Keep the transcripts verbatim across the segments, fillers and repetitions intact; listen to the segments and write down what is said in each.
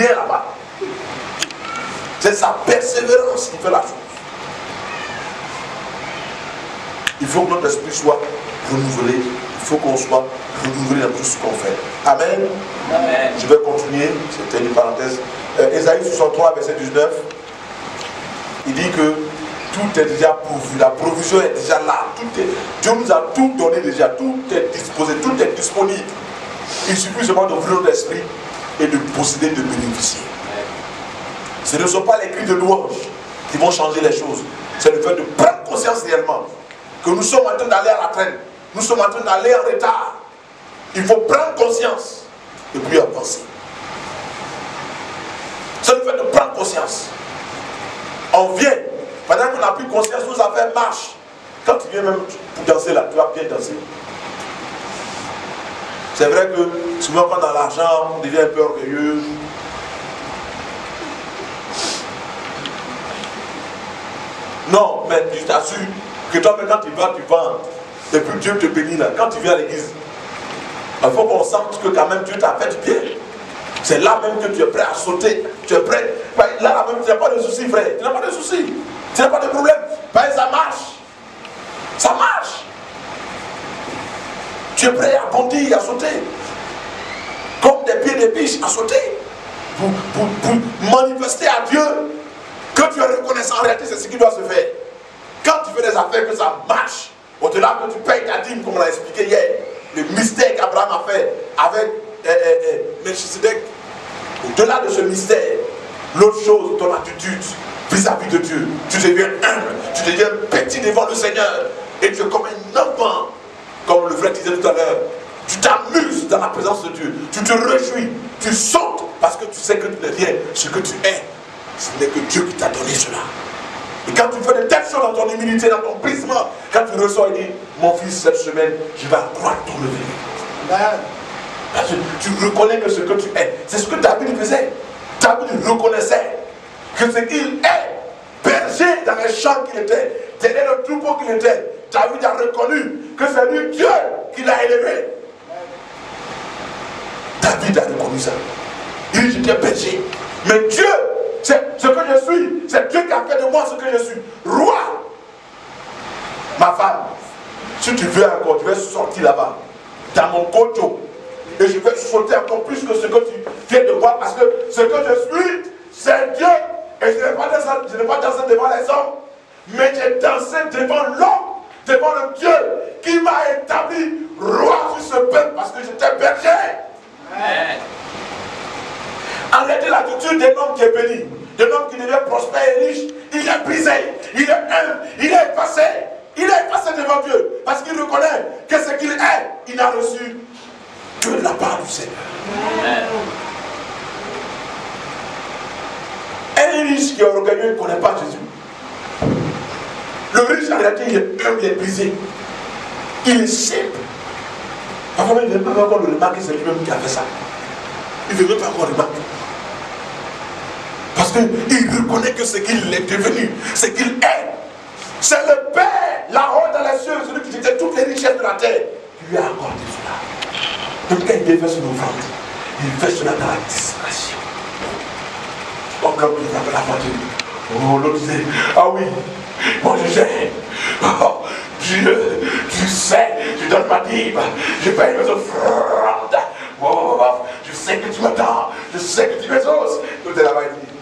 rien là-bas. C'est sa persévérance qui fait la chose. Il faut que notre esprit soit renouvelé. Il faut qu'on soit renouvelé dans tout ce qu'on fait. Amen. Amen. Je vais continuer. C'était une parenthèse. Euh, Ésaïe soixante-trois, verset dix-neuf. Il dit que tout est déjà pourvu. La provision est déjà là. Tout est, Dieu nous a tout donné déjà. Tout est disposé. Tout est disponible. Il suffit seulement d'ouvrir notre esprit et de posséder, de bénéficier. Ce ne sont pas les cris de louange qui vont changer les choses. C'est le fait de prendre conscience réellement que nous sommes en train d'aller à la traîne. Nous sommes en train d'aller en retard. Il faut prendre conscience et puis avancer. C'est le fait de prendre conscience. On vient, pendant qu'on n'a plus conscience, nos affaires marchent. Quand tu viens même pour danser là, tu vas bien danser. C'est vrai que souvent quand on a l'argent, on devient un peu orgueilleux. Non, mais je t'assure que toi, quand tu vas, tu vends. Et puis Dieu te bénit là. Quand tu viens à l'église, il faut qu'on sente que quand même Dieu t'a fait du bien. C'est là même que tu es prêt à sauter. Tu es prêt. Là, là même, tu n'as pas de soucis, frère. Tu n'as pas de soucis. Tu n'as pas de problème. Ça marche. Ça marche. Tu es prêt à bondir, à sauter. Comme des pieds de biche à sauter. Pour, pour, pour manifester à Dieu que tu es reconnaissant. En réalité, c'est ce qui doit se faire. Quand tu fais des affaires que ça marche, au-delà que tu payes ta dîme, comme on l'a expliqué hier, le mystère qu'Abraham a fait avec eh, eh, eh, Melchisedec, au-delà de ce mystère, l'autre chose, ton attitude vis-à-vis de Dieu, tu deviens humble, tu deviens petit devant le Seigneur, et tu es comme un enfant, comme le frère disait tout à l'heure. Tu t'amuses dans la présence de Dieu, tu te réjouis, tu sautes parce que tu sais que tu n'es rien, ce que tu es, ce n'est que Dieu qui t'a donné cela. Et quand tu fais de telles choses dans ton humilité, dans ton brisement, quand tu ressors et dis, mon fils, cette semaine, je vais accroître ton revenu. Parce que tu reconnais que ce que tu es, c'est ce que David faisait. David reconnaissait que ce qu'il est, berger dans les champs qu'il était, derrière le troupeau qu'il était, David a reconnu que c'est lui Dieu qui l'a élevé. David a reconnu ça. Il dit, j'étais berger. Mais Dieu, c'est ce que je suis, c'est Dieu qui a fait de moi ce que je suis. Roi. Ma femme, si tu veux encore, tu vas sortir là-bas, dans mon coteau, et je vais sauter encore plus que ce que tu viens de voir, parce que ce que je suis, c'est Dieu. Et je n'ai pas dansé, je n'ai pas dansé devant les hommes, mais j'ai dansé devant l'homme, devant le Dieu qui m'a établi roi sur ce peuple, parce que j'étais berger. Amen. En réalité, l'attitude d'un homme qui est béni, d'un homme qui devient prospère et riche, il est brisé, il est humble, il est effacé, il est effacé devant Dieu, parce qu'il reconnaît que ce qu'il est, il a reçu que de la part du Seigneur. Amen. Un riche qui est orgueilleux ne connaît pas Jésus. Le riche, en réalité, il est humble, il est brisé, il est simple. Parfois, il ne veut pas encore le remarquer, c'est lui-même qui a fait ça. Il ne veut pas encore le remarquer. Parce qu'il reconnaît que ce qu'il est devenu, ce qu'il est, c'est le Père, la honte dans les cieux, celui qui était toutes les richesses de la terre, qui lui a accordé cela. Même quand il fait son offrande, il fait cela dans la discrétion. Comme l'homme qui appelle la voiture. Oh, l'autre disait, ah oui, moi je sais. Oh, Dieu, tu sais, je donne ma dîme, je paye mes offrandes. Oh, je sais que tu m'attends, je sais que tu m'exauces. L'autre est là-bas, il dit,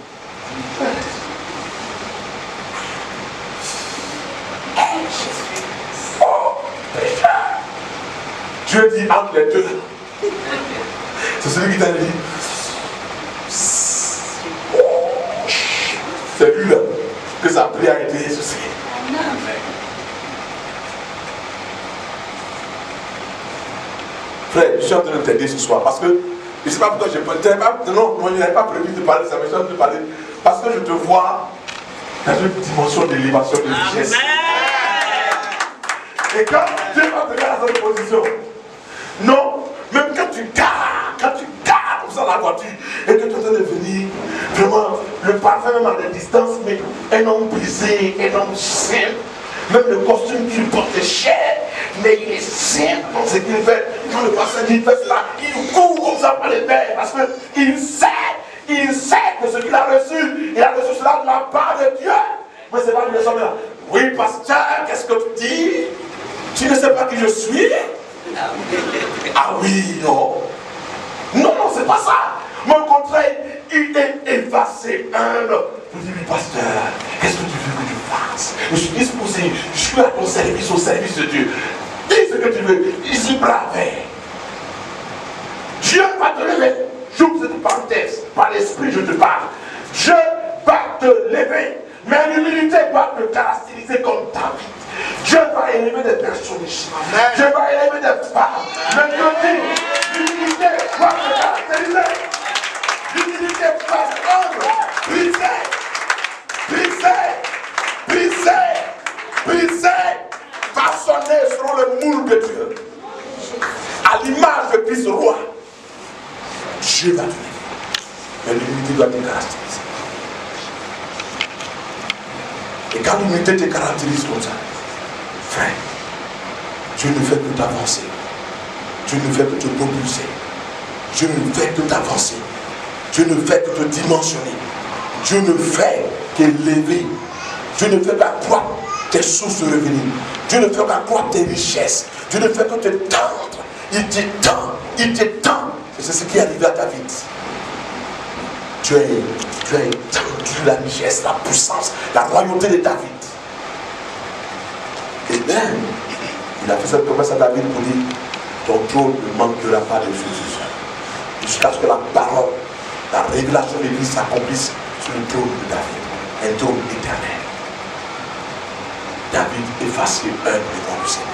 oh, pécheur. Dieu dit entre les deux. C'est celui qui t'a dit. Oh, c'est lui là que sa prière a été exaucée. Frère, je suis en train de t'aider ce soir parce que je ne sais pas pourquoi je peux. Non, moi je n'avais pas prévu de parler de ça, mais je suis en train de parler parce que je te vois dans une dimension d'élévation de richesse. Et quand Dieu va te mettre dans cette position, non, même quand tu gares, quand tu gares comme ça dans la voiture et que tu es en train de venir, vraiment, le parfum même à la distance, mais un homme brisé, un homme simple, même le costume qu'il porte est cher, mais il est simple dans ce qu'il fait. Quand le pasteur dit fait cela, il court comme ça par les verres parce qu'il sait il sait que ce qu'il a reçu, il a reçu cela de la part de Dieu. Mais c'est pas une personne là. Oui, pasteur, qu'est-ce que tu dis? Tu ne sais pas qui je suis? Ah oui, non. Non, non, c'est pas ça. Mais au contraire, il est effacé, humble. Je dis, oui, pasteur, qu'est-ce que tu veux que je fasse? Je suis disposé, je suis à ton service, au service de Dieu. Dis ce que tu veux. Il s'y bravait. Dieu va te lever. J'ouvre cette parenthèse. Par l'esprit, je te parle. Dieu va te lever. Mais l'humilité va te caractériser comme David. Dieu va élever des personnes ici. Dieu va élever des femmes. Mais Dieu dit, l'humilité va te caractériser. L'humilité va te rendre. Brisé. Brisé. Brisé. Brisé. Façonné selon le moule de Dieu. À l'image de Christ roi. Dieu va te lever. Mais l'humilité doit te caractériser. Et quand l'humilité te caractérise comme ça, frère, Dieu ne fait que t'avancer. Dieu ne fait que te propulser. Dieu ne fait que t'avancer. Dieu ne fait que te dimensionner. Dieu ne fait qu'élever. Dieu ne fait qu'accroître tes sources de revenus. Dieu ne fait qu'accroître tes richesses. Dieu ne fait que te tendre. Il t'étend. Il t'étend. Et c'est ce qui est arrivé à David. Tu as, tu as étendu la richesse, la puissance, la royauté de David. Et même, il a fait cette promesse à David pour dire, ton trône ne manquera pas de succession. Jusqu'à ce que la parole, la révélation de l'Église s'accomplisse sur le trône de David. Un trône éternel. David efface un devant le Seigneur.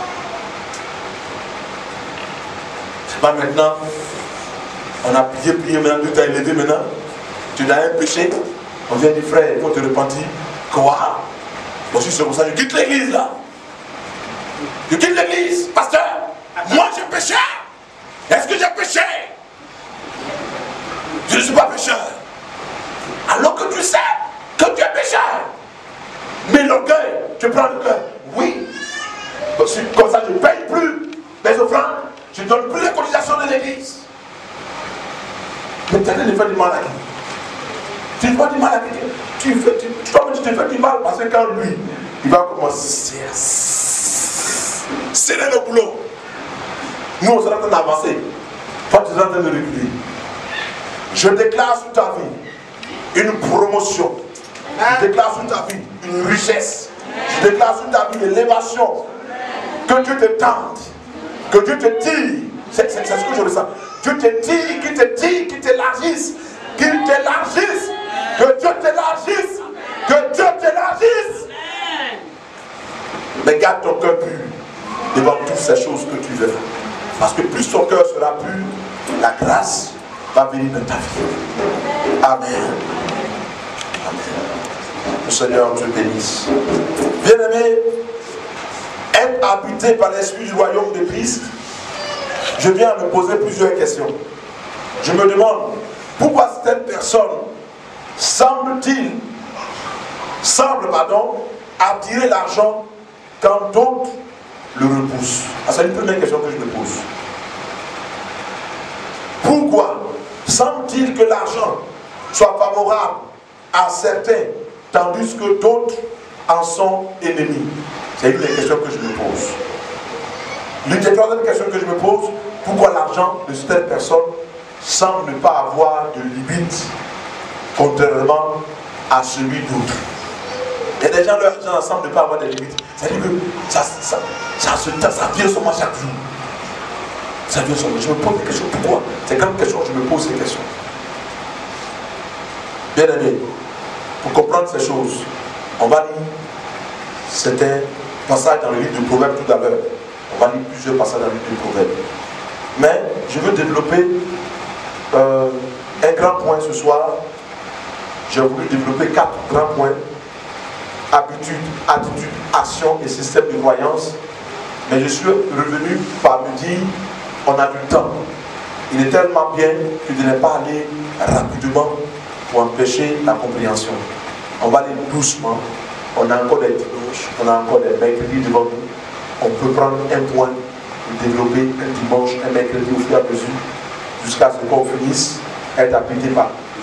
C'est pas maintenant, on a prié, prié, maintenant Dieu t'a élevé maintenant. Tu as un péché, on vient dire frère, il faut te repentir. Quoi? Moi je suis comme ça, je quitte l'église là. Je quitte l'église, pasteur. Moi j'ai péché. Est-ce que j'ai péché? Je ne suis pas pécheur. Alors que tu sais que tu es pécheur. Mais l'orgueil, tu prends le cœur. Oui. Comme ça, je ne paye plus les offrandes. Je ne donne plus les cotisations de l'église. Mais tu ne fais du mal à qui? Tu ne fais du mal à quelqu'un. Tu fais, tu, tu, tu te fais du mal parce que quand lui, il va commencer à serrer le boulot. Nous, on sera en train d'avancer. Toi, tu es en train de reculer. Je déclare sur ta vie une promotion. Je déclare sur ta vie une richesse. Je déclare sur ta vie une élévation. Que Dieu te tente. Que Dieu te tire. C'est ce que je ressens. Dieu te tire, qu'il te tire, qu'il t'élargisse. Qu'il t'élargisse. Que Dieu t'élargisse. Que Dieu t'élargisse. Mais garde ton cœur pur devant toutes ces choses que tu veux. Parce que plus ton cœur sera pur, la grâce va venir dans ta vie. Amen. Amen. Le Seigneur te bénisse. Bien-aimé, être habité par l'esprit du royaume de Christ, je viens à me poser plusieurs questions. Je me demande, pourquoi cette personne semble-t-il, semble, pardon, attirer l'argent quand d'autres le repoussent? Ah, c'est une première question que je me pose. Pourquoi semble-t-il que l'argent soit favorable à certains, tandis que d'autres en sont ennemis? C'est une des questions que je me pose. L'une des troisième questions que je me pose, pourquoi l'argent de certaines personnes semble ne pas avoir de limite, contrairement à celui d'autres? Il y a des gens, leur argent semble ne pas avoir de limites. C'est-à-dire que ça, ça, ça, ça, ça vient seulement chaque jour. Ça vient seulement. Je me pose des questions. Pourquoi? C'est grande question, je me pose ces questions. Bien aimé, pour comprendre ces choses, on va lire certains passages dans le livre de Proverbes tout à l'heure. On va lire plusieurs passages dans le livre de Proverbes. Mais je veux développer euh, un grand point ce soir. J'ai voulu développer quatre grands points. Habitude, attitude, action et système de croyance. Mais je suis revenu par me dire, on a du temps. Il est tellement bien que de ne pas aller rapidement pour empêcher la compréhension. On va aller doucement. On a encore des dimanches, on a encore des mercredis devant nous. On peut prendre un point et développer un dimanche, un mercredi au fur et à mesure, jusqu'à ce qu'on finisse, être habité par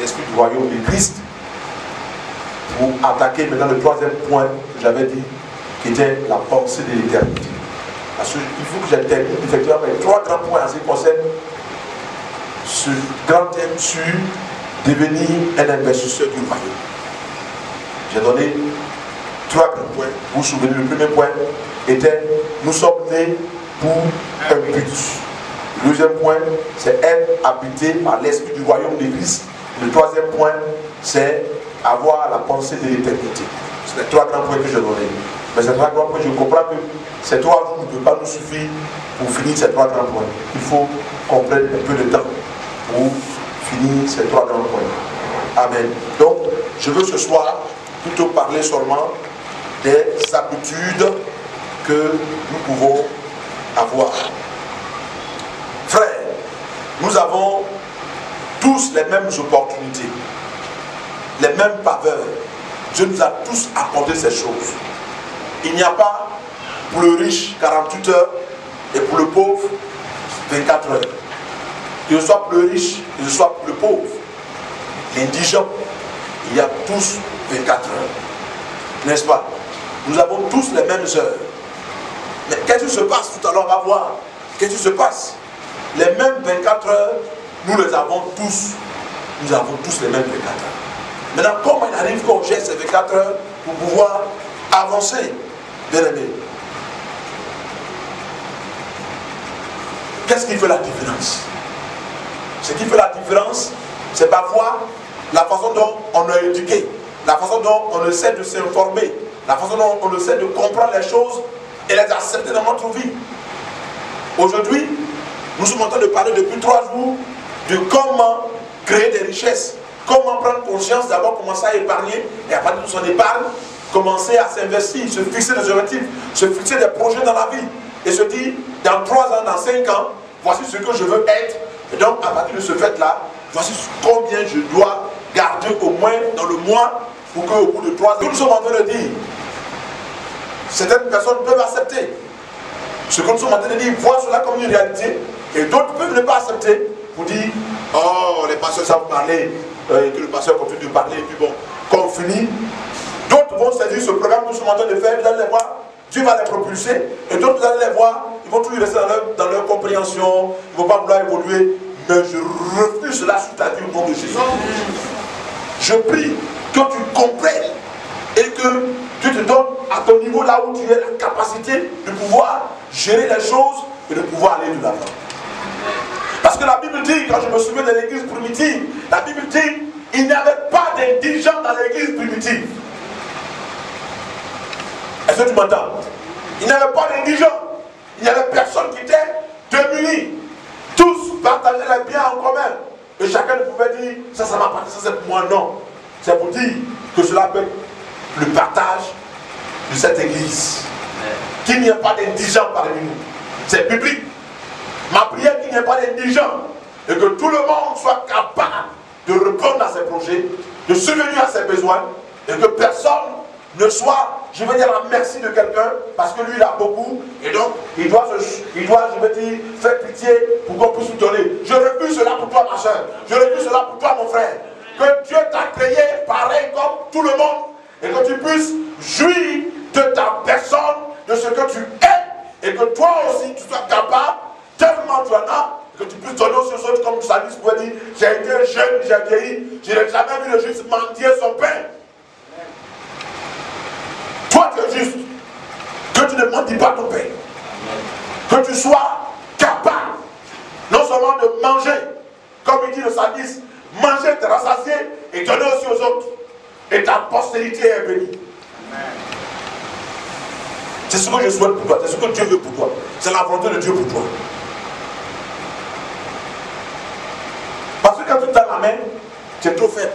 l'esprit du royaume de Christ, pour attaquer maintenant le troisième point que j'avais dit, qui était la pensée de l'éternité. Parce qu'il faut que j'atteigne effectivement les trois grands points en ce qui concerne ce grand thème sur devenir un investisseur du royaume. J'ai donné trois grands points. Vous vous souvenez, le premier point était nous sommes nés pour un but. Le deuxième point, c'est être habité par l'esprit du royaume de Christ. Le troisième point, c'est avoir la pensée de l'éternité. C'est les trois grands points que j'ai donnés. Mais ces trois grands points, je comprends que ces trois jours ne peuvent pas nous suffire pour finir ces trois grands points. Il faut qu'on prenne un peu de temps pour finir ces trois grands points. Amen. Donc, je veux ce soir plutôt parler seulement des habitudes que nous pouvons avoir. Frères, nous avons tous les mêmes opportunités, les mêmes faveurs. Dieu nous a tous accordé ces choses. Il n'y a pas pour le riche quarante-huit heures et pour le pauvre vingt-quatre heures. Que ce soit pour le riche, que ce soit pour le pauvre, l'indigent, il y a tous vingt-quatre heures. N'est-ce pas? Nous avons tous les mêmes heures. Mais qu'est-ce qui se passe tout à l'heure? On va voir. Qu'est-ce qui se passe? Les mêmes vingt-quatre heures, nous les avons tous. Nous avons tous les mêmes vingt-quatre heures. Maintenant, comment il arrive qu'on gère ces vingt-quatre heures pour pouvoir avancer? Bien aimé. Qu'est-ce qui fait la différence? Ce qui fait la différence, c'est parfois la façon dont on est éduqué, la façon dont on essaie de s'informer, la façon dont on essaie de comprendre les choses et les accepter dans notre vie. Aujourd'hui, nous sommes en train de parler depuis trois jours de comment créer des richesses, comment prendre conscience, d'abord commencer à épargner et à partir de son épargne, commencer à s'investir, se fixer des objectifs, se fixer des projets dans la vie et se dire dans trois ans, dans cinq ans, voici ce que je veux être. Et donc à partir de ce fait-là, voici combien je dois garder au moins dans le mois pour qu'au bout de trois ans, nous sommes en train de dire, certaines personnes peuvent accepter ce que nous sommes en train de dire, voir cela comme une réalité, et d'autres peuvent ne pas accepter pour dire, oh, les pasteurs savent parler, euh, et que le pasteur continue de parler, et puis bon, quand on finit, d'autres vont saisir ce programme que nous sommes en train de faire, vous allez les voir, Dieu va les propulser, et d'autres vous allez les voir, ils vont toujours rester dans leur, dans leur compréhension, ils ne vont pas vouloir évoluer, mais je refuse cela sur ta vie au nom de Jésus. Je prie que tu comprennes et que Dieu te donne à ton niveau là où tu es la capacité de pouvoir gérer les choses et de pouvoir aller de l'avant. Parce que la Bible dit, quand je me souviens de l'église primitive, la Bible dit, il n'y avait pas d'indigents dans l'église primitive. Est-ce que tu m'entends? Il n'y avait pas d'indigents. Il y avait personne qui était démuni. Tous partageaient les biens en commun. Et chacun ne pouvait dire, ça, ça m'appartient, ça c'est pour moi. Non. C'est pour dire que cela peut être le partage de cette église. Qu'il n'y ait pas d'indigents parmi nous. C'est biblique. Ma prière, qu'il n'y ait pas d'indigents. Et que tout le monde soit capable de répondre à ses projets, de subvenir à ses besoins. Et que personne ne soit, je veux dire, à la merci de quelqu'un, parce que lui, il a beaucoup, et donc, il doit, se, il doit je veux dire, faire pitié pour qu'on puisse lui donner. Je refuse cela pour toi, ma soeur. Je refuse cela pour toi, mon frère. Que Dieu t'a créé pareil comme tout le monde, et que tu puisses jouir de ta personne, de ce que tu es, et que toi aussi, tu sois capable, tellement tu en as, que tu puisses donner aux autres, comme Salis pouvait dire, j'ai été jeune, j'ai vieilli, je n'ai jamais vu le juste mendier son pain. Toi tu es juste, que tu ne mentis pas ton pain, que tu sois capable non seulement de manger, comme il dit le psalmiste, manger, te rassasier et donner aussi aux autres, et ta postérité est bénie. C'est ce que je souhaite pour toi, c'est ce que Dieu veut pour toi, c'est la volonté de Dieu pour toi. Parce que quand tu tends la main, tu es trop faible.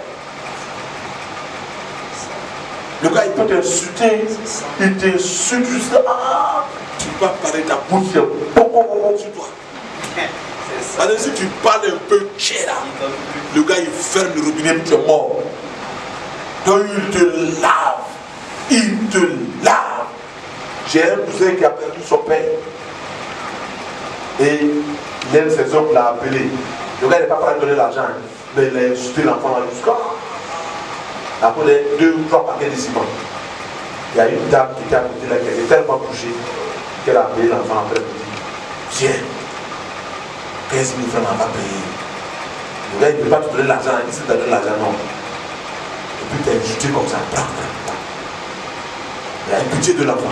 Le gars, il peut t'insulter, il t'insulte juste, ah, tu vas parler ta bouche, sur toi. Parce que si tu parles un peu cher là, le gars, il ferme le robinet et tu es mort. Donc il te lave, il te lave. J'ai un cousin qui a perdu son père. Et l'un de ses hommes l'a appelé. Le gars n'est pas prêt à donner l'argent. Mais il a insulté l'enfant jusqu'à. Après les deux ou trois paquets de ciment. Il y a une dame qui était à côté là, qui était tellement touchée qu'elle a appelé l'enfant après. Elle dit, tiens, quinze mille francs, on va payer. Le gars, il ne peut pas te donner l'argent, il dit, c'est te donner l'argent, non. Et puis tu es insulté comme ça, prends, prends, prends. Il a une pitié de l'enfant.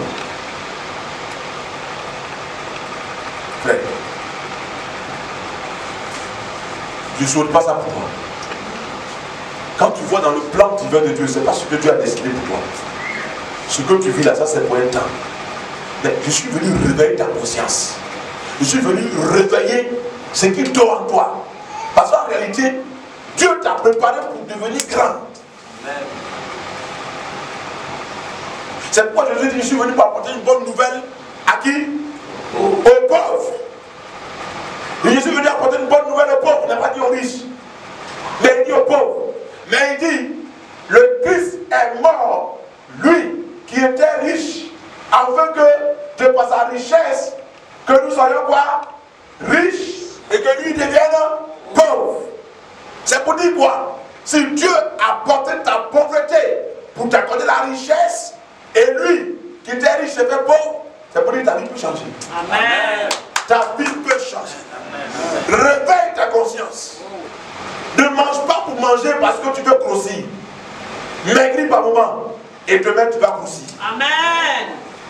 Frère, je ne souhaite pas ça pour toi. Quand tu vois dans le plan divin de Dieu, ce n'est pas ce que Dieu a décidé pour toi. Ce que tu vis là, ça c'est pour un temps. Mais je suis venu réveiller ta conscience. Je suis venu réveiller ce qui dort en toi. Parce qu'en réalité, Dieu t'a préparé pour devenir grand. C'est pourquoi Jésus dit, je suis venu pour apporter une bonne nouvelle à qui? Aux pauvres. Et je suis venu apporter une bonne nouvelle aux pauvres. Il n'a pas dit aux riches. Mais il dit aux pauvres. Mais il dit, le Christ est mort, lui qui était riche, afin que, de par sa richesse, que nous soyons quoi? Riches, et que lui devienne pauvre. C'est pour dire quoi? Si Dieu a porté ta pauvreté pour t'accorder la richesse, et lui qui était riche se fait pauvre, c'est pour dire que ta vie peut changer. Amen. Ta vie peut changer. Amen. Réveille ta conscience. Ne mange pas pour manger parce que tu veux grossir. Maigris par moment. Et demain tu vas grossir. Amen.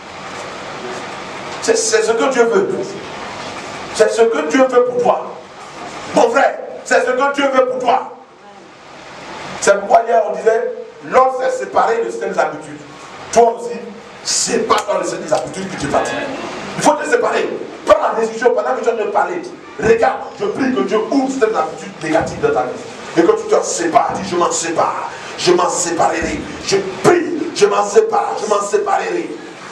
C'est ce que Dieu veut. C'est ce que Dieu veut pour toi. Mon frère, c'est ce que Dieu veut pour toi. C'est pourquoi hier on disait, l'homme s'est séparé de certaines habitudes. Toi aussi, sépare-toi de certaines habitudes que tu pratiques. Il faut te séparer. Prends la décision pendant que tu es en train de parler. Regarde, je prie que Dieu ouvre certaines habitudes négatives dans ta vie. Et que tu te sépares. Dis, je m'en sépare. Je m'en séparerai. Je prie, je m'en sépare. Je m'en séparerai.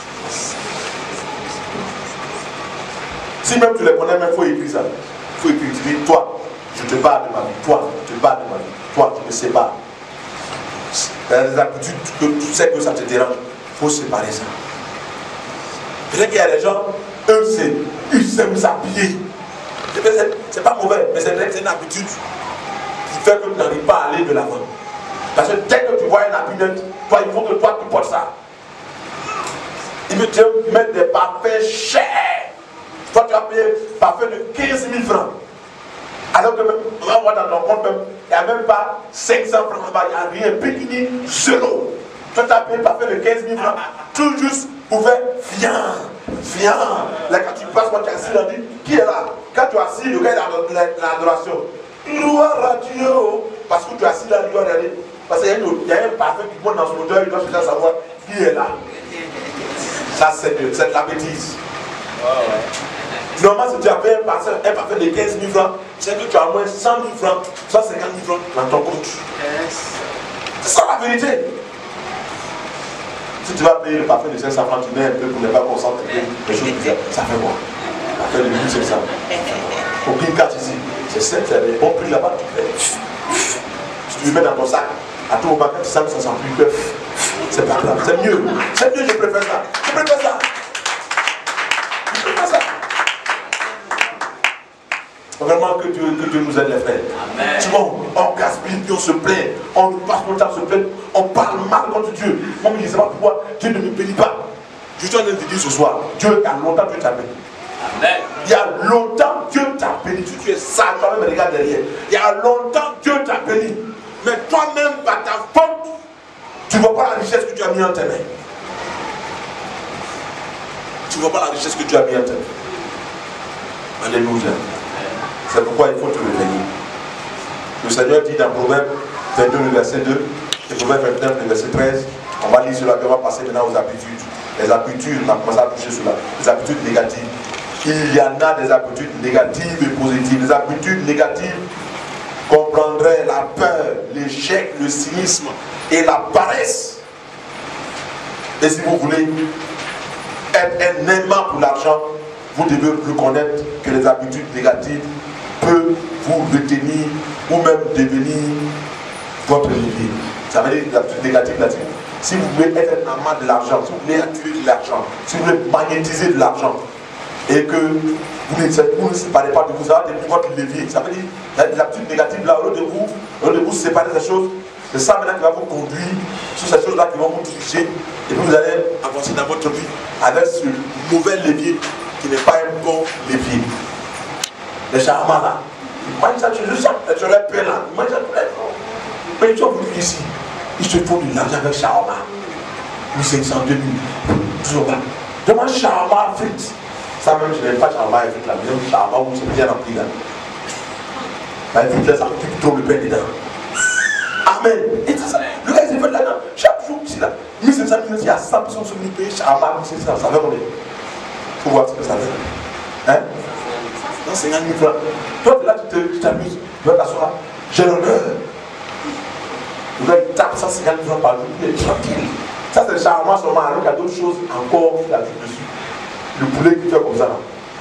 Si même tu les connais, il faut écrire ça. Il faut écrire. Tu dis, toi, je te parle de ma vie. Toi, je te parle de ma vie. Toi, je me sépare. Il y a des habitudes que tu sais que ça te dérange. Il faut séparer ça. Peut-être qu'il y a des gens, eux, ils aiment s'habiller. C'est pas mauvais, mais c'est une habitude qui fait que tu n'arrives pas à aller de l'avant. Parce que dès que tu vois une habitude, toi, il faut que toi, tu portes ça. Ils me disent, mettre des parfums chers. Toi, tu as payé parfum de quinze mille francs. Alors que même, on va voir dans ton compte même, il n'y a même pas cinq cents francs là-bas, il n'y a rien, pékini, zéro. Toi, tu as payé parfum de quinze mille francs, tout juste pour faire, viens, viens. Là, quand tu passes, quand tu es assis, on dit, qui est là? Quand tu es assis, le gars est dans l'adoration. Gloire à Dieu. Parce que tu es assis là, il doit regarder. Parce qu'il y, y a un parfum qui monte dans son odeur, il doit chercher à savoir qui est là. Ça, c'est la bêtise. Oh, ouais. Normalement, si tu as payé un parfum, un parfum de quinze mille francs, c'est que tu as au moins cent mille francs, cent cinquante mille francs dans ton compte. Yes. C'est ça la vérité. Si tu vas payer le parfum de cinq cents francs, tu mets un peu pour ne pas concentrer les choses bizarres. Ça fait quoi? Le parfum de mille cinq cents. Aucune carte ici. C'est simple, c'est des bons prix là-bas. Si tu le mets dans ton sac, à tout moment, quand tu sens que ça sent plus, c'est pas grave. C'est mieux. C'est mieux, je préfère ça. Je préfère ça. Je préfère ça. Vraiment que Dieu, que Dieu nous aide les frères. Amen. Tu vois, on gaspille, on se plaint, on passe notre temps à se plaindre, on parle mal contre Dieu. Moi, je ne sais pas pourquoi Dieu ne me bénit pas. Je suis en train de te dire ce soir, Dieu, il y a longtemps Dieu t'a béni. Amen. Il y a longtemps Dieu t'a béni. Tu, tu es sale, toi-même regarde derrière. Il y a longtemps Dieu t'a béni. Mais toi-même, par ta faute, tu ne vois pas la richesse que tu as mis en tes mains. Tu ne vois pas la richesse que tu as mis en tes mains. Alléluia. C'est pourquoi il faut te réveiller. Le Seigneur dit dans Proverbe vingt-deux, le verset deux, et Proverbe vingt-neuf, le verset treize, on va lire cela, on va passer maintenant aux habitudes. Les habitudes, on a commencé à toucher cela. Les habitudes négatives. Il y en a des habitudes négatives et positives. Les habitudes négatives comprendraient la peur, l'échec, le cynisme et la paresse. Et si vous voulez être un aimant pour l'argent, vous devez reconnaître que les habitudes négatives peuvent vous retenir ou même devenir votre levier. Ça veut dire que les habitudes négatives, négatives. Si vous voulez être un amant de l'argent, si vous voulez attirer de l'argent, si vous voulez magnétiser de l'argent, et que vous ne, vous ne séparez pas de vous, ça va devenir votre levier. Ça veut dire les habitudes négatives là, au lieu de vous, au lieu de vous séparer des choses, c'est ça maintenant qui va vous conduire sur ces choses là qui vont vous diriger et puis vous allez avancer dans votre vie avec ce mauvais levier qui n'est pas un bon levier. Les charmants là, ils mangent ça, tu le sens, tu les paies là, ils mangent ça tous les jours. Mais ils sont venus ici, ils se font de l'argent avec charma. mille cinq cents, deux mille, toujours pas. Je mange charma frites. Ça même, je n'aime pas charma et frites là, mais j'aime charma où c'est bien rempli là. Mais frites là, ça occupe trop le pain dedans. Amen. Et c'est ça. Le gars, il s'est fait là-dedans. Chaque jour, ici là, mille cinq cents, il y a cent personnes sur le pays, charma, mille cinq cents, ça fait combien? Faut voir ce que ça fait. Hein? Non, cinquante mille francs. Toi, là, tu t'amuses, tu vas t'asseoir. J'ai l'honneur. Le gars, il tape cent cinquante mille francs par jour, il est tranquille. Ça, c'est charmant seulement, alors qu'il y a d'autres choses encore qui t'ajoutent dessus. Le poulet qui fait comme ça là.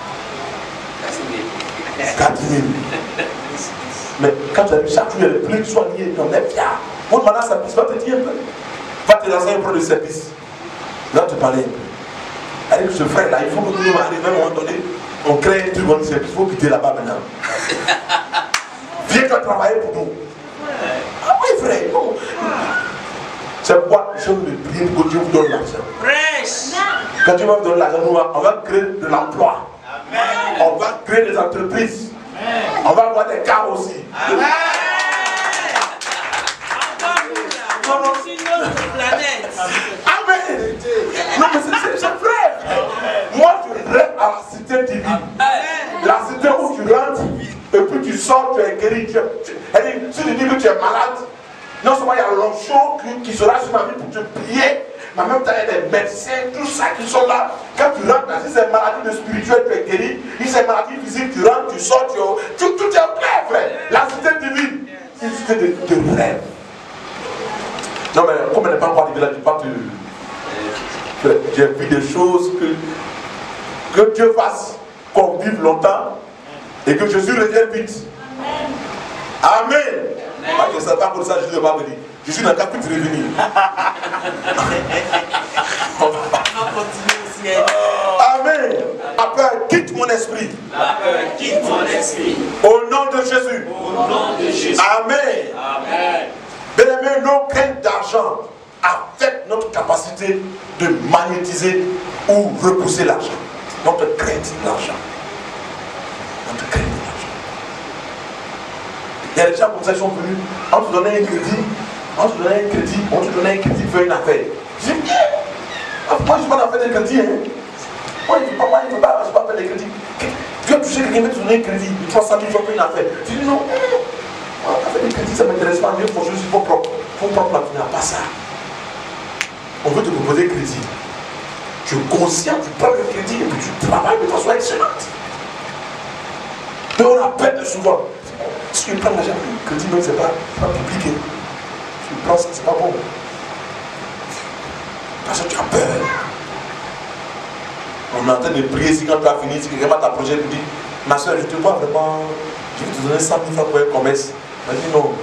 quatre mille. Mais quand tu as vu chaque jour, il y a des poulets qui sont liés, on est fiers. Pour demander à service, va te dire un peu. Va te lancer un peu de service. Là, te parler un peu. Avec ce frère là, il faut que nous arrivions à un moment donné. On crée un truc, on dit il faut quitter là-bas maintenant. Viens toi travailler pour nous. Ah oui frère, non. C'est pourquoi je veux prier pour que Dieu vous donne l'argent. Quand Dieu va vous donner l'argent, on va créer de l'emploi. On va créer des entreprises. On va avoir des cars aussi. Amen. Amen. Non mais c'est vrai. Moi je rêve à la cité divine. La cité où tu rentres et puis tu sors, tu es guéri. Tu es, tu, si tu dis que tu es malade, non seulement il y a l'onction qui, qui sera sur ma vie pour te prier, mais en même temps il y a des médecins, tout ça qui sont là. Quand tu rentres, si c'est maladie de spirituel, tu es guéri. Si c'est maladie physique, tu rentres, tu sors, tu, tu, tout est clair, frère. La cité divine, c'est une cité de, de rêve. Non mais comme elle n'est pas encore arrivée là, tu pas te... J'ai vu des choses que, que Dieu fasse qu'on vive longtemps et que Jésus revienne vite. Amen. Amen. Parce que ça pas pour ça Jésus ne va pas venir. Jésus n'a qu'à plus revenir. Amen. La peur quitte mon esprit. La peur quitte mon esprit. Au nom de Jésus. Au nom de Jésus. Amen. Amen. Bien-aimés, nos craintes d'argent affectent notre capacité de magnétiser ou repousser l'argent. Notre crainte de l'argent. Notre crainte de l'argent. Il y a des gens comme ça qui sont venus, on te donnait un crédit, on te donnait un crédit, on te donnait un crédit pour faire une affaire. Je dis, moi je ne suis pas dans faire des crédits. Hein. Moi je ne peux pas, je ne peux pas faire des crédits. Tu as touché quelqu'un qui te donner un crédit de trois cent mille pour faire une affaire. Je dis non. Moi, faire des crédits, ça ne m'intéresse pas. Mieux pour juste pour propre. Pour propre, tu n'as pas ça. On veut te proposer crédit. Tu es conscient, tu prends le crédit et puis tu travailles de façon excellente. Et on appelle souvent. Si tu prends l'argent, le crédit, même c'est pas, pas public. Tu prends ça, c'est pas bon. Parce que tu as peur. On est en train de prier si quand tu as fini, si quelqu'un va t'approcher et te dit, ma soeur, je te vois vraiment, je vais te donner cent mille francs pour un commerce. Elle dit non.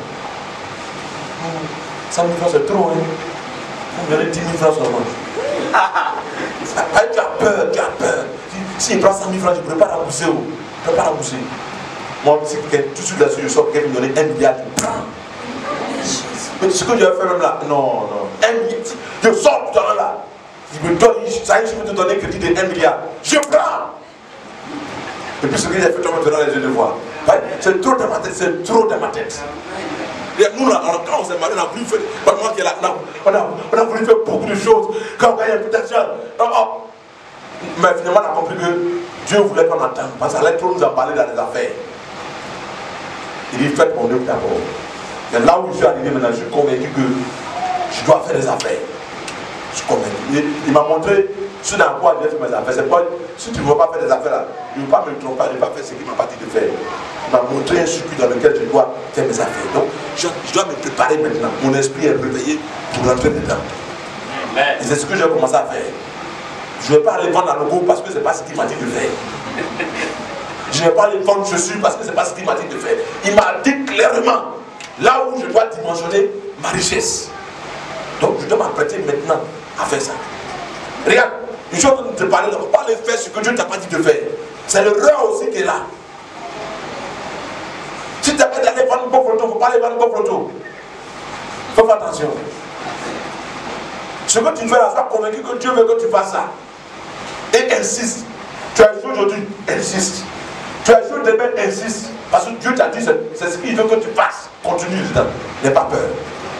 cent mille francs c'est trop, hein. Vous me donnez dix mille francs seulement. Tu as peur, tu as peur. Si il prend cent mille francs, je ne pourrais pas rembourser. Je ne peux pas rembourser. Moi, si tout de suite là-dessus, je sors, quelqu'un me donner un milliard, je prends. Mais ce que je vais faire même là, non, non. Un milliard, je sors tout à l'heure là. Je me donne, ça y est, je peux te donner un crédit de un milliard. Je prends. Et puis ce que j'ai fait, toi, maintenant, les yeux de voir. C'est trop dans ma tête, c'est trop dans ma tête. Et nous, là, quand on s'est marié, on a voulu faire, moi qui est là, on a, on a voulu faire beaucoup de choses. Quand on gagne un peu d'argent, oh, oh. Mais finalement, on a compris que Dieu voulait qu'on attende, parce qu'il allait trop nous en parler dans les affaires. Il dit, faites mon œuvre d'abord. Mais là où je suis arrivé maintenant, je suis convaincu que je dois faire des affaires. Je suis convaincu. Il, il m'a montré ce dans quoi je vais faire mes affaires. C'est pas, si tu ne veux pas faire des affaires là, je ne veux pas me tromper, je ne vais pas faire ce qu'il m'a pas dit de faire. Il m'a montré un circuit dans lequel je dois faire mes affaires. Donc, je, je dois me préparer maintenant. Mon esprit est réveillé pour rentrer dedans. Amen. Et c'est ce que j'ai commencé à faire. Je ne vais pas aller vendre un logo parce que ce n'est pas ce qu'il m'a dit de faire. Je ne vais pas aller vendre chaussures parce que ce n'est pas ce qu'il m'a dit de faire. Il m'a dit clairement là où je dois dimensionner ma richesse. Donc je dois m'apprêter maintenant à faire ça. Regarde, Je suis en train de te parler, il ne faut pas le faire ce que Dieu ne t'a pas dit de faire. C'est l'erreur aussi qui est là. Si tu n'as pas d'aller vendre une bonne photo, il ne faut pas aller vendre une bonne photo. Il faut faire attention. Ce que tu fais là, sois convaincu que Dieu veut que tu fasses ça. Et insiste. Tu as joué aujourd'hui, insiste. Tu as joué demain, insiste. Parce que Dieu t'a dit, c'est ce qu'il veut que tu fasses. Continue, n'aie pas peur.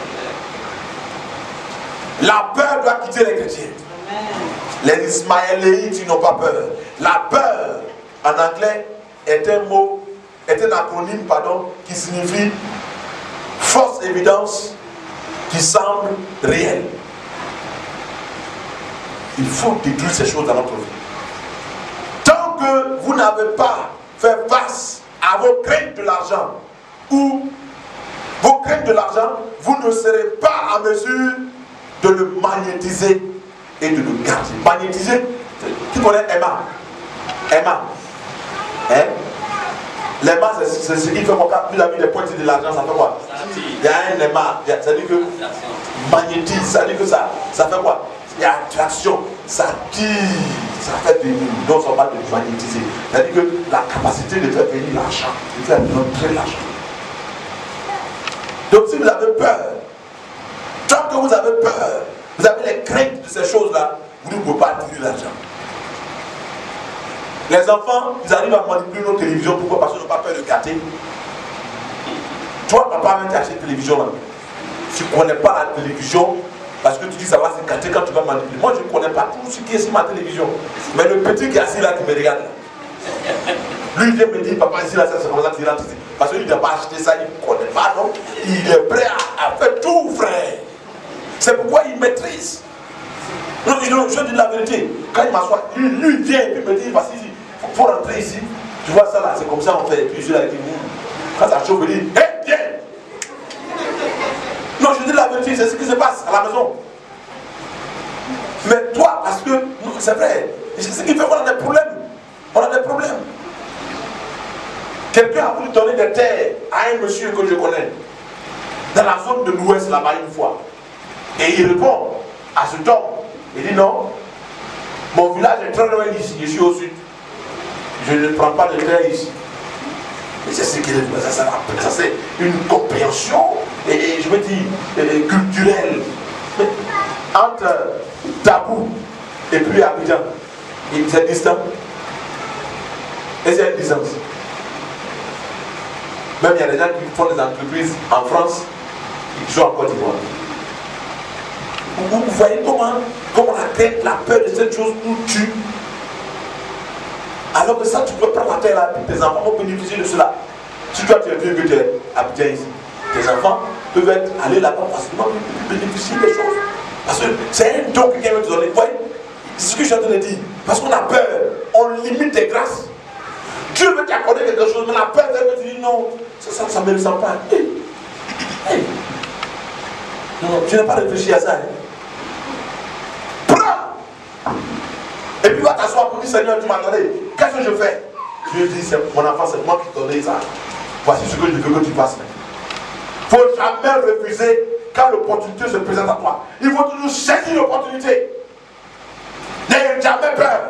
La peur doit quitter les chrétiens. Les Ismaélites, ils n'ont pas peur. La peur, en anglais, est un mot, est un acronyme, pardon, qui signifie fausse évidence qui semble réelle. Il faut détruire ces choses dans notre vie. Tant que vous n'avez pas fait face à vos craintes de l'argent, ou vos craintes de l'argent, vous ne serez pas en mesure de le magnétiser et de le garder. Magnétiser, tu connais Emma? Emma. Hein? L'Emma, c'est ce qui fait qu'on a plus des points de l'argent, ça fait quoi? Il y a un Emma, ça dit que magnétise, ça dit que ça, ça fait quoi? Il y a attraction, ça tire, ça fait venir. Donc on parle de magnétiser. C'est-à-dire que la capacité de faire venir l'argent, de faire rentrer l'argent. Donc si vous avez peur, tant que vous avez peur, vous avez les craintes de ces choses-là, vous ne pouvez pas attirer l'argent. Les enfants, ils arrivent à manipuler nos télévisions. Pourquoi? Parce qu'ils n'ont pas peur de gâter. Toi, papa, même t'as acheté une télévision là. Tu ne connais pas la télévision parce que tu dis ça va se gâter quand tu vas manipuler. Moi, je ne connais pas tout ce qui est sur ma télévision. Mais le petit qui est assis là, qui me regarde là. Lui, il vient me dire, papa, ici là, ça c'est comme ça qu'il rentre ici. Parce qu'il n'a pas acheté ça, il ne connaît pas, donc il est prêt à, à faire tout, frère. C'est pourquoi il maîtrise. Non, je, je dis la vérité. Quand il m'assoit, lui, lui il vient et puis me dit, parce qu'il faut rentrer ici. Tu vois ça là, c'est comme ça on fait. Et puis je lui ai dit, quand ça chauffe, il dit, hé, hey, viens. Non, je dis la vérité, c'est ce qui se passe à la maison. Mais toi, parce que, c'est vrai, c'est ce qui fait qu'on a des problèmes. On a des problèmes. Quelqu'un a voulu donner des terres à un monsieur que je connais, dans la zone de l'Ouest, là-bas, une fois. Et il répond à cet homme. Il dit non, mon village est très loin d'ici, je suis au sud. Je ne prends pas de terre ici. Et c'est ce qu'il est. Ça, ça, ça c'est une compréhension, et, et je veux dire, et, culturelle. Mais entre Tabou et puis Abidjan, c'est distant. Et c'est une distance. Même il y a des gens qui font des entreprises en France, qui sont en Côte d'Ivoire. Vous voyez comment, comment la tête, la peur de cette chose nous tue. Alors que ça, tu peux prendre la terre là, et tes enfants vont bénéficier de cela. Si toi tu es vieux que tu es Abidjan ici, tes enfants peuvent être, aller là-bas facilement et bénéficier des choses. Parce que c'est un don que quelqu'un veut te donner. Vous voyez, c'est ce que je suis en train de dire. Parce qu'on a peur, on limite tes grâces. Dieu veut t'accorder quelque chose, mais la peur fait que tu dis non, ça ne me ressemble pas. Hey. Hey. Non, tu n'as pas réfléchi à ça. Hein. Prends. Et puis va t'asseoir pour dire Seigneur, tu m'as donné. Qu'est-ce que je fais? Dieu dit, c'est mon enfant, c'est moi qui t'ai donné ça. Voici ce que je veux que tu fasses. Il ne faut jamais refuser quand l'opportunité se présente à toi. Il faut toujours saisir l'opportunité. N'ayez jamais peur.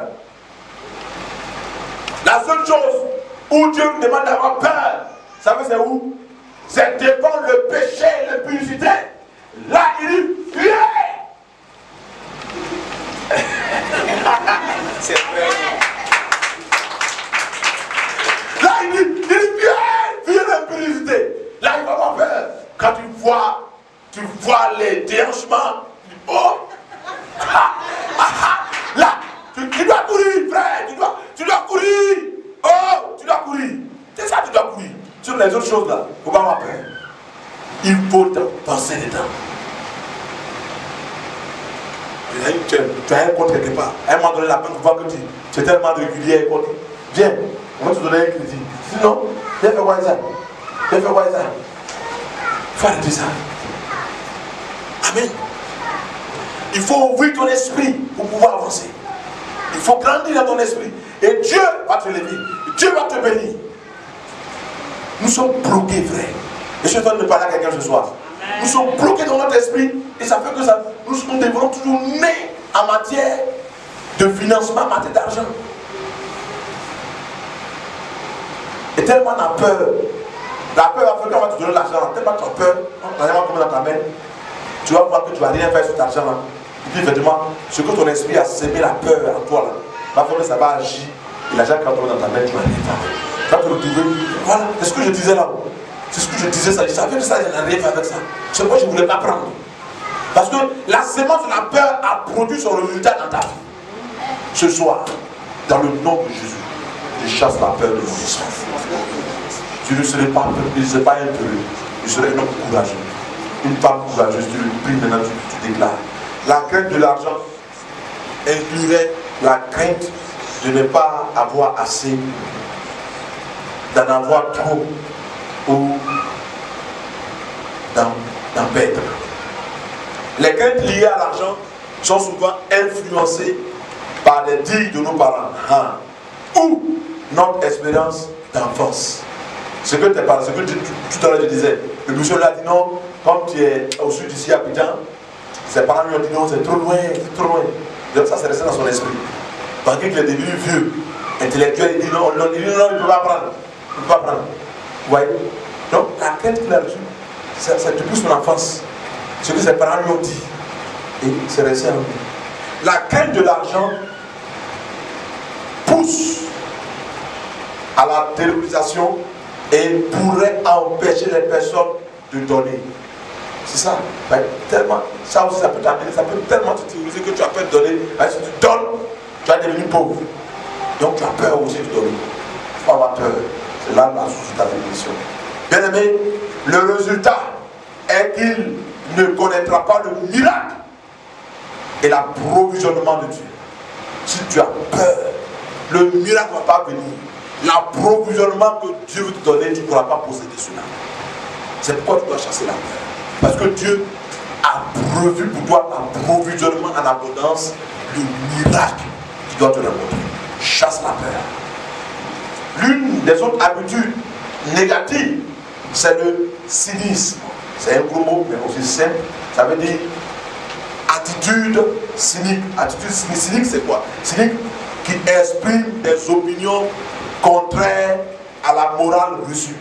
La seule chose où Dieu nous demande d'avoir peur, vous savez c'est où? C'est devant le péché et l'impudicité. Là, il dit, viens. C'est vrai. Là, il dit, il dit, viens, viens l'impudicité. Là, il va avoir peur. Quand tu vois, tu vois les déhanchements, tu dis, oh, ah, ah, ah. Là, tu, tu dois courir, frère, tu dois, tu dois courir. Oh, tu dois courir. C'est ça, tu dois courir. Sur les autres choses là, il ne faut pas avoir peur. Il faut te penser dedans. Tu, tu as un compte quelque part. À un moment donné, la banque voit que tu, tu es tellement régulier. Viens, on va te donner un crédit. Sinon, viens faire quoi ça? Viens faire quoi ça? Il faut arrêter ça. Amen. Il faut ouvrir ton esprit pour pouvoir avancer. Il faut grandir dans ton esprit. Et Dieu va te lever. Dieu va te bénir. Nous sommes bloqués, frère. Et je suis en train de parler à quelqu'un ce soir. Nous sommes bloqués dans notre esprit. Et ça fait que ça, nous, nous devenons toujours nés en matière de financement en matière d'argent. Et tellement on a peur. La peur va faire qu'on va te donner l'argent. Tellement tu as peur, on va comme dans ta main. Tu vas voir que tu ne vas rien faire sur cet argent-là. Et puis effectivement, ce que ton esprit a sémé la peur en toi là, va faire que ça va agir. Et l'argent quand on va dans ta main, tu vas rien faire. Tu vas te retrouver. Voilà, c'est ce que je disais là. C'est ce que je disais ça. Je savais que ça, je n'ai rien fait avec ça. C'est pourquoi je ne voulais pas prendre. Parce que la sémence de la peur a produit son résultat dans ta vie. Ce soir, dans le nom de Jésus, je chasse la peur de mon esprit. Je ne serai pas, je ne serai pas un peureux. Je serai un homme courageux. Une femme courageuse. Tu le pries maintenant, tu, tu déclares. La crainte de l'argent inclurait la crainte de ne pas avoir assez, d'en avoir trop ou d'en perdre. Les craintes liées à l'argent sont souvent influencées par les dires de nos parents hein, ou notre expérience d'enfance. Ce que tes parents, ce que tu, tu, tout à l'heure je disais, le monsieur lui a dit non, comme tu es au sud d'ici à Abidjan, ses parents lui ont dit non, c'est trop loin, c'est trop loin. Donc ça c'est resté dans son esprit. Parce qu'il est devenu vieux, intellectuel, il dit non, non, il dit non, il ne peut pas prendre. Il ne peut pas prendre. Vous voyez? Donc la crainte qu'il a reçue, c'est depuis son enfance. Ce que ses parents lui ont dit. Et c'est resté en lui. La crainte de l'argent pousse à la terrorisation et pourrait empêcher les personnes de donner. C'est ça. Ben, tellement, ça aussi, ça peut t'amener, ça peut tellement te terroriser que tu as peur de donner. Ben, si tu donnes, tu vas devenir pauvre. Donc tu as peur aussi de donner. Il faut avoir peur. C'est là la source de ta bénédiction. Bien aimé, le résultat est qu'il ne connaîtra pas le miracle et l'approvisionnement de Dieu. Si tu as peur, le miracle ne va pas venir. L'approvisionnement que Dieu veut te donner, tu ne pourras pas posséder cela. C'est pourquoi tu dois chasser la peur. Parce que Dieu a prévu pour toi l'approvisionnement en abondance, le miracle qui doit te rencontrer. Chasse la peur. L'une des autres habitudes négatives, c'est le cynisme. C'est un gros mot, mais aussi simple. Ça veut dire attitude cynique. Attitude cynique, c'est quoi? Cynique qui exprime des opinions contraires à la morale reçue.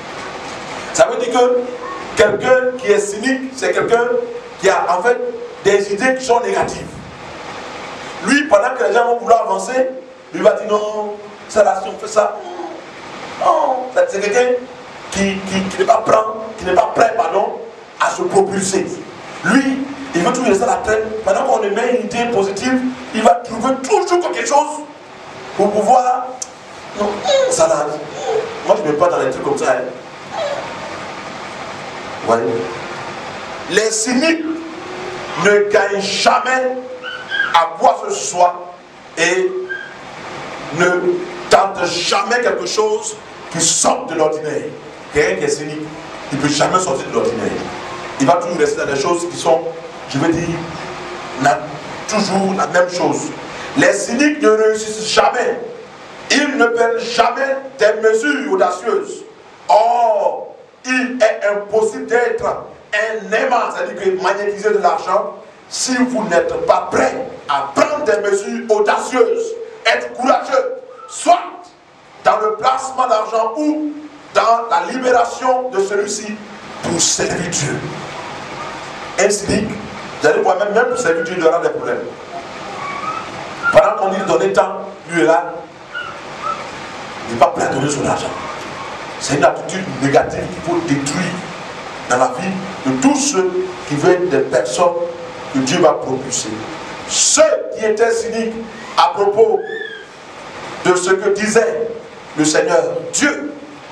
Ça veut dire que quelqu'un qui est cynique, c'est quelqu'un qui a en fait des idées qui sont négatives. Lui, pendant que les gens vont vouloir avancer, lui va dire non, ça là, si on fait ça, non, c'est quelqu'un qui, qui, qui n'est pas prêt, qui n'est pas prêt, pardon, à se propulser. Lui, il veut toujours rester à la traîne. Pendant qu'on lui met une idée positive, il va trouver toujours quelque chose pour pouvoir. Non, ça là. Moi, je ne mets pas dans les trucs comme ça. Hein. Voyez. Les cyniques ne gagnent jamais à quoi que ce soit et ne tentent jamais quelque chose qui sort de l'ordinaire. Quelqu'un qui est cynique, il ne peut jamais sortir de l'ordinaire. Il va toujours rester dans des choses qui sont, je veux dire, toujours la même chose. Les cyniques ne réussissent jamais. Ils ne prennent jamais des mesures audacieuses. Or, il est impossible d'être un aimant, c'est-à-dire que magnétiser de l'argent, si vous n'êtes pas prêt à prendre des mesures audacieuses, être courageux, soit dans le placement d'argent ou dans la libération de celui-ci pour servir Dieu. Un cynique, vous allez voir, même, même pour servir Dieu, il aura des problèmes. Pendant qu'on dit de donner tant, lui est là, il n'est pas prêt à donner son argent. C'est une attitude négative qu'il faut détruire dans la vie de tous ceux qui veulent être des personnes que Dieu va propulser. Ceux qui étaient cyniques à propos de ce que disait le Seigneur Dieu.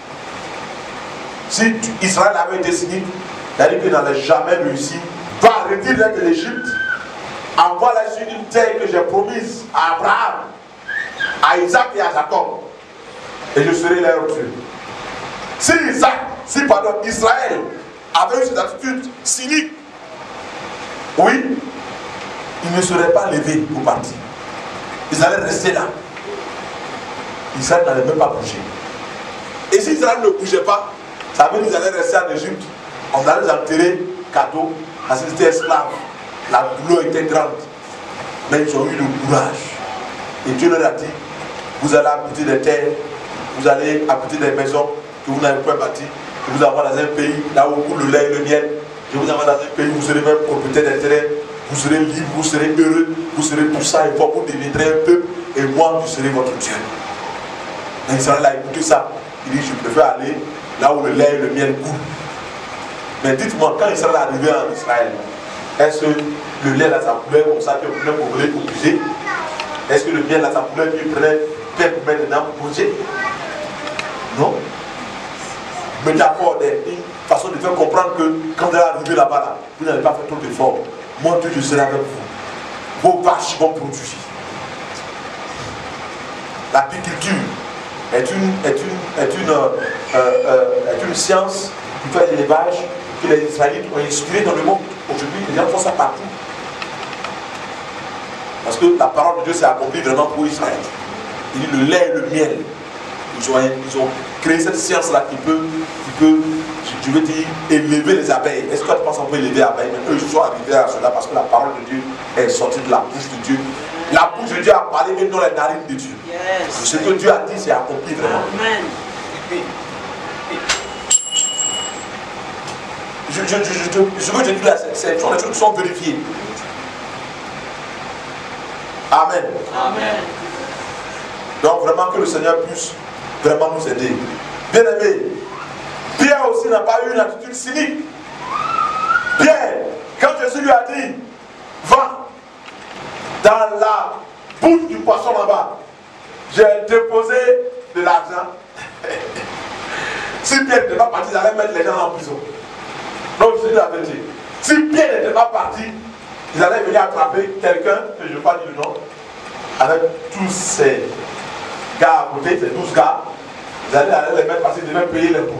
Si Israël avait été cynique, c'est-à-dire qu'il n'allait jamais réussir, va retirer de l'Égypte, envoie-les sur une terre que j'ai promise à Abraham, à Isaac et à Jacob, et je serai leur Dieu. Si Isaac, si pardon, Israël avait eu cette attitude cynique, oui, ils ne seraient pas levés pour partir. Ils allaient rester là. Israël n'allait même pas bouger. Et si Israël ne bougeait pas, ça veut dire qu'ils allaient rester en Égypte. On allait les enterrer cadeau, parce qu'ils étaient esclaves. La douleur était grande. Mais ils ont eu le courage Et Dieu leur a dit, vous allez habiter des terres, vous allez habiter des maisons que vous n'avez pas bâties, que vous allez avoir dans un pays là où coule le lait et le miel, que vous allez avoir dans un pays où vous serez même propriétaire des terrains, vous serez libre, vous serez heureux, vous serez tout ça, et vous deviendrez un peuple, et moi je serai votre Dieu. Et Israël a écouté ça, il dit, je préfère aller là où le lait et le miel coulent. Mais dites-moi, quand Israël est arrivé en Israël, est-ce que le lait là, ça coulait comme ça, que vous prenez pour voler pour bouger? Est-ce que le miel là, ça coulait, puis prenait plein pour mettre dedans pour manger? Non. Mais d'accord, une façon de faire comprendre que quand vous allez arriver là-bas, là, vous n'allez pas faire trop d'efforts. Moi, Dieu, je serai avec vous. Vos vaches vont produire. L'apiculture est une, est une, est une, euh, euh, est une science qui fait l'élevage que les Israélites ont inspiré dans le monde. Aujourd'hui, les gens font ça partout. Parce que la parole de Dieu s'est accomplie vraiment pour Israël. Il dit le lait et le miel. Ils ont, ils ont créé cette science-là qui peut, qui peut, je veux dire, élever les abeilles. Est-ce que tu penses qu'on peut élever les abeilles? Mais eux, ils sont arrivés à cela parce que la parole de Dieu est sortie de la bouche de Dieu. La bouche de Dieu a parlé et non les narines de Dieu. Yes. Ce que Dieu a dit, c'est accompli vraiment. Amen. Je, je, je, je, te, ce que je dis là, c'est sont des choses qui sont vérifiées. Amen. Amen. Donc vraiment que le Seigneur puisse vraiment nous aider. Bien aimé, Pierre aussi n'a pas eu une attitude cynique. Pierre, quand Jésus lui a dit, va dans la bouche du poisson là-bas, j'ai déposé de l'argent. Si Pierre n'était pas parti, il allait mettre les gens en prison. Donc Jésus avait dit, si Pierre n'était pas parti, ils allaient venir attraper quelqu'un, que je ne vais pas dire le nom, avec tous ces gars à côté, ces douze gars, ils allaient, allaient les mettre parce qu'ils devaient payer les coûts.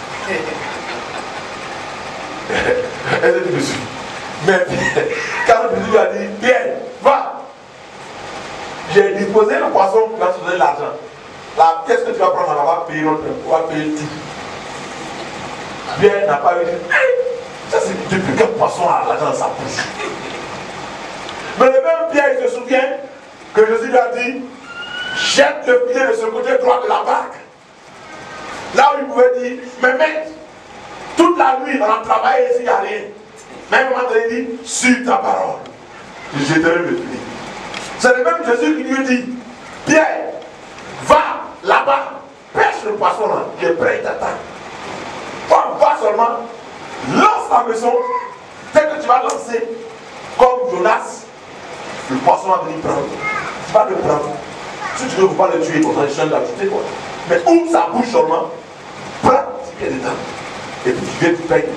Est-ce que tu me suis? Mais quand Jésus lui a dit, Pierre, va, j'ai disposé le poisson qui va te donner l'argent. Là, qu'est-ce que tu vas prendre? On va payer notre impôt, on va payer tout. Pierre n'a pas eu. Ça, c'est depuis quel poisson a l'argent dans sa bouche? Mais le même Pierre, il se souvient que Jésus lui a dit, jette le filet de ce côté droit de la barque. Là où il pouvait dire, mais mec, toute la nuit, on a travaillé ici, il n'y a rien. Mais à un moment donné, il dit, sur ta parole, je jetterai le filet. C'est le même Jésus qui lui dit, Pierre, va là-bas, pêche le poisson là, il est prêt, il t'attend. Va, va seulement, lance ta maison, dès que tu vas lancer, comme Jonas, le poisson va venir prendre. Tu vas le prendre. Si tu ne veux pas le tuer, comme ça, je suis d'ajouter quoi. Mais ouvre sa bouche seulement, prends ce qu'il y a dedans. Et puis tu viens, tu payes.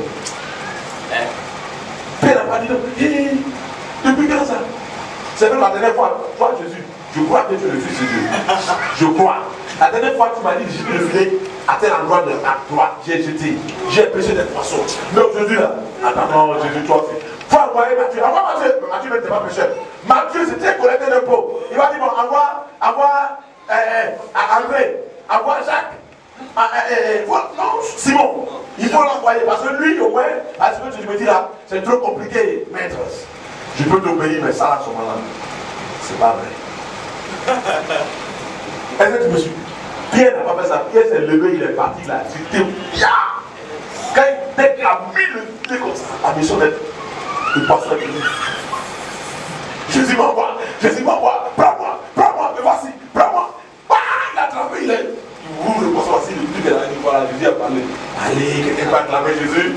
Pierre n'a pas dit non. Depuis quand ça? C'est même la dernière fois, toi Jésus, je crois que tu es le Fils de Dieu. Je crois. La dernière fois, tu m'as dit, j'ai mis le filet à tel endroit de la droite, j'ai jeté, j'ai pêché des poissons. Mais aujourd'hui là, attends, non, Jésus, toi aussi. Faut envoyer Matthieu. Envoie Matthieu. Mais Matthieu n'était pas pécheur. Matthieu, c'était collecteur d'impôts. Il va dire, bon, envoie, envoie euh, André, envoie Jacques. Euh, euh, voilà. Non, Simon. Il faut l'envoyer parce que lui, au moins, à ce que tu me dis là, c'est trop compliqué, maître. Je peux t'obéir, mais ça, à ce moment-là, c'est pas vrai. Est-ce que tu me suis? Pierre n'a pas fait ça. Pierre s'est levé, il est parti là. C'était bien. Quand dès qu'il a mis le pied comme ça, la mission d'être le pasteur de Dieu. Jésus m'envoie, Jésus m'envoie, prends-moi, prends-moi, me voici, prends-moi. Bah, il a attrapé, il est. Il ouvre le poisson assis, le truc est là, il dit voilà, Jésus a parlé. Allez, quelqu'un va acclamer Jésus.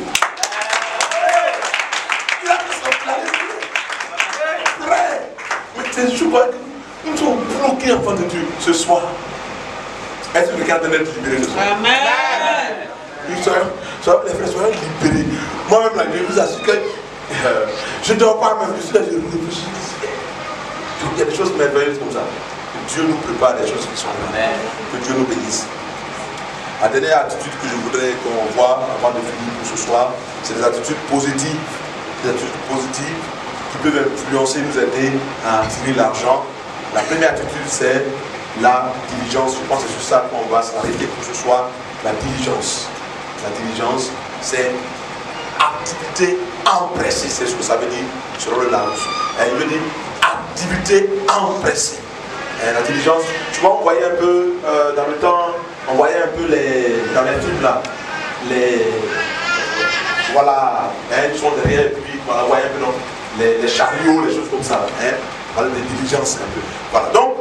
Il a fait son plan. Frère, mais c'est souvent que nous sommes bloqués en face de Dieu ce soir. Est-ce que quelqu'un est libéré ce soir? Amen. Les frères, soyez libérés. Moi-même, là, je vous assure que euh, je ne dors pas même, je suis là, je réfléchis. Il y a des choses merveilleuses comme ça. Que Dieu nous prépare des choses qui sont là. Que Dieu nous bénisse. La dernière attitude que je voudrais qu'on voit avant de finir pour ce soir, c'est des attitudes positives. Des attitudes positives qui peuvent influencer, nous aider à attirer l'argent. La première attitude, c'est la diligence. Je pense que c'est sur ça qu'on va s'arrêter pour ce soir. La diligence. La diligence, c'est activité empressée. C'est ce que ça veut dire selon le Larousse. Il veut dire activité empressée. Et la diligence, tu vois, on voyait un peu, euh, dans le temps, on voyait un peu les, dans les films là, les, voilà, hein, ils sont derrière, et puis voilà, on voyait un peu non, les, les chariots, les choses comme ça, hein, voilà, les diligences un peu. Voilà, donc,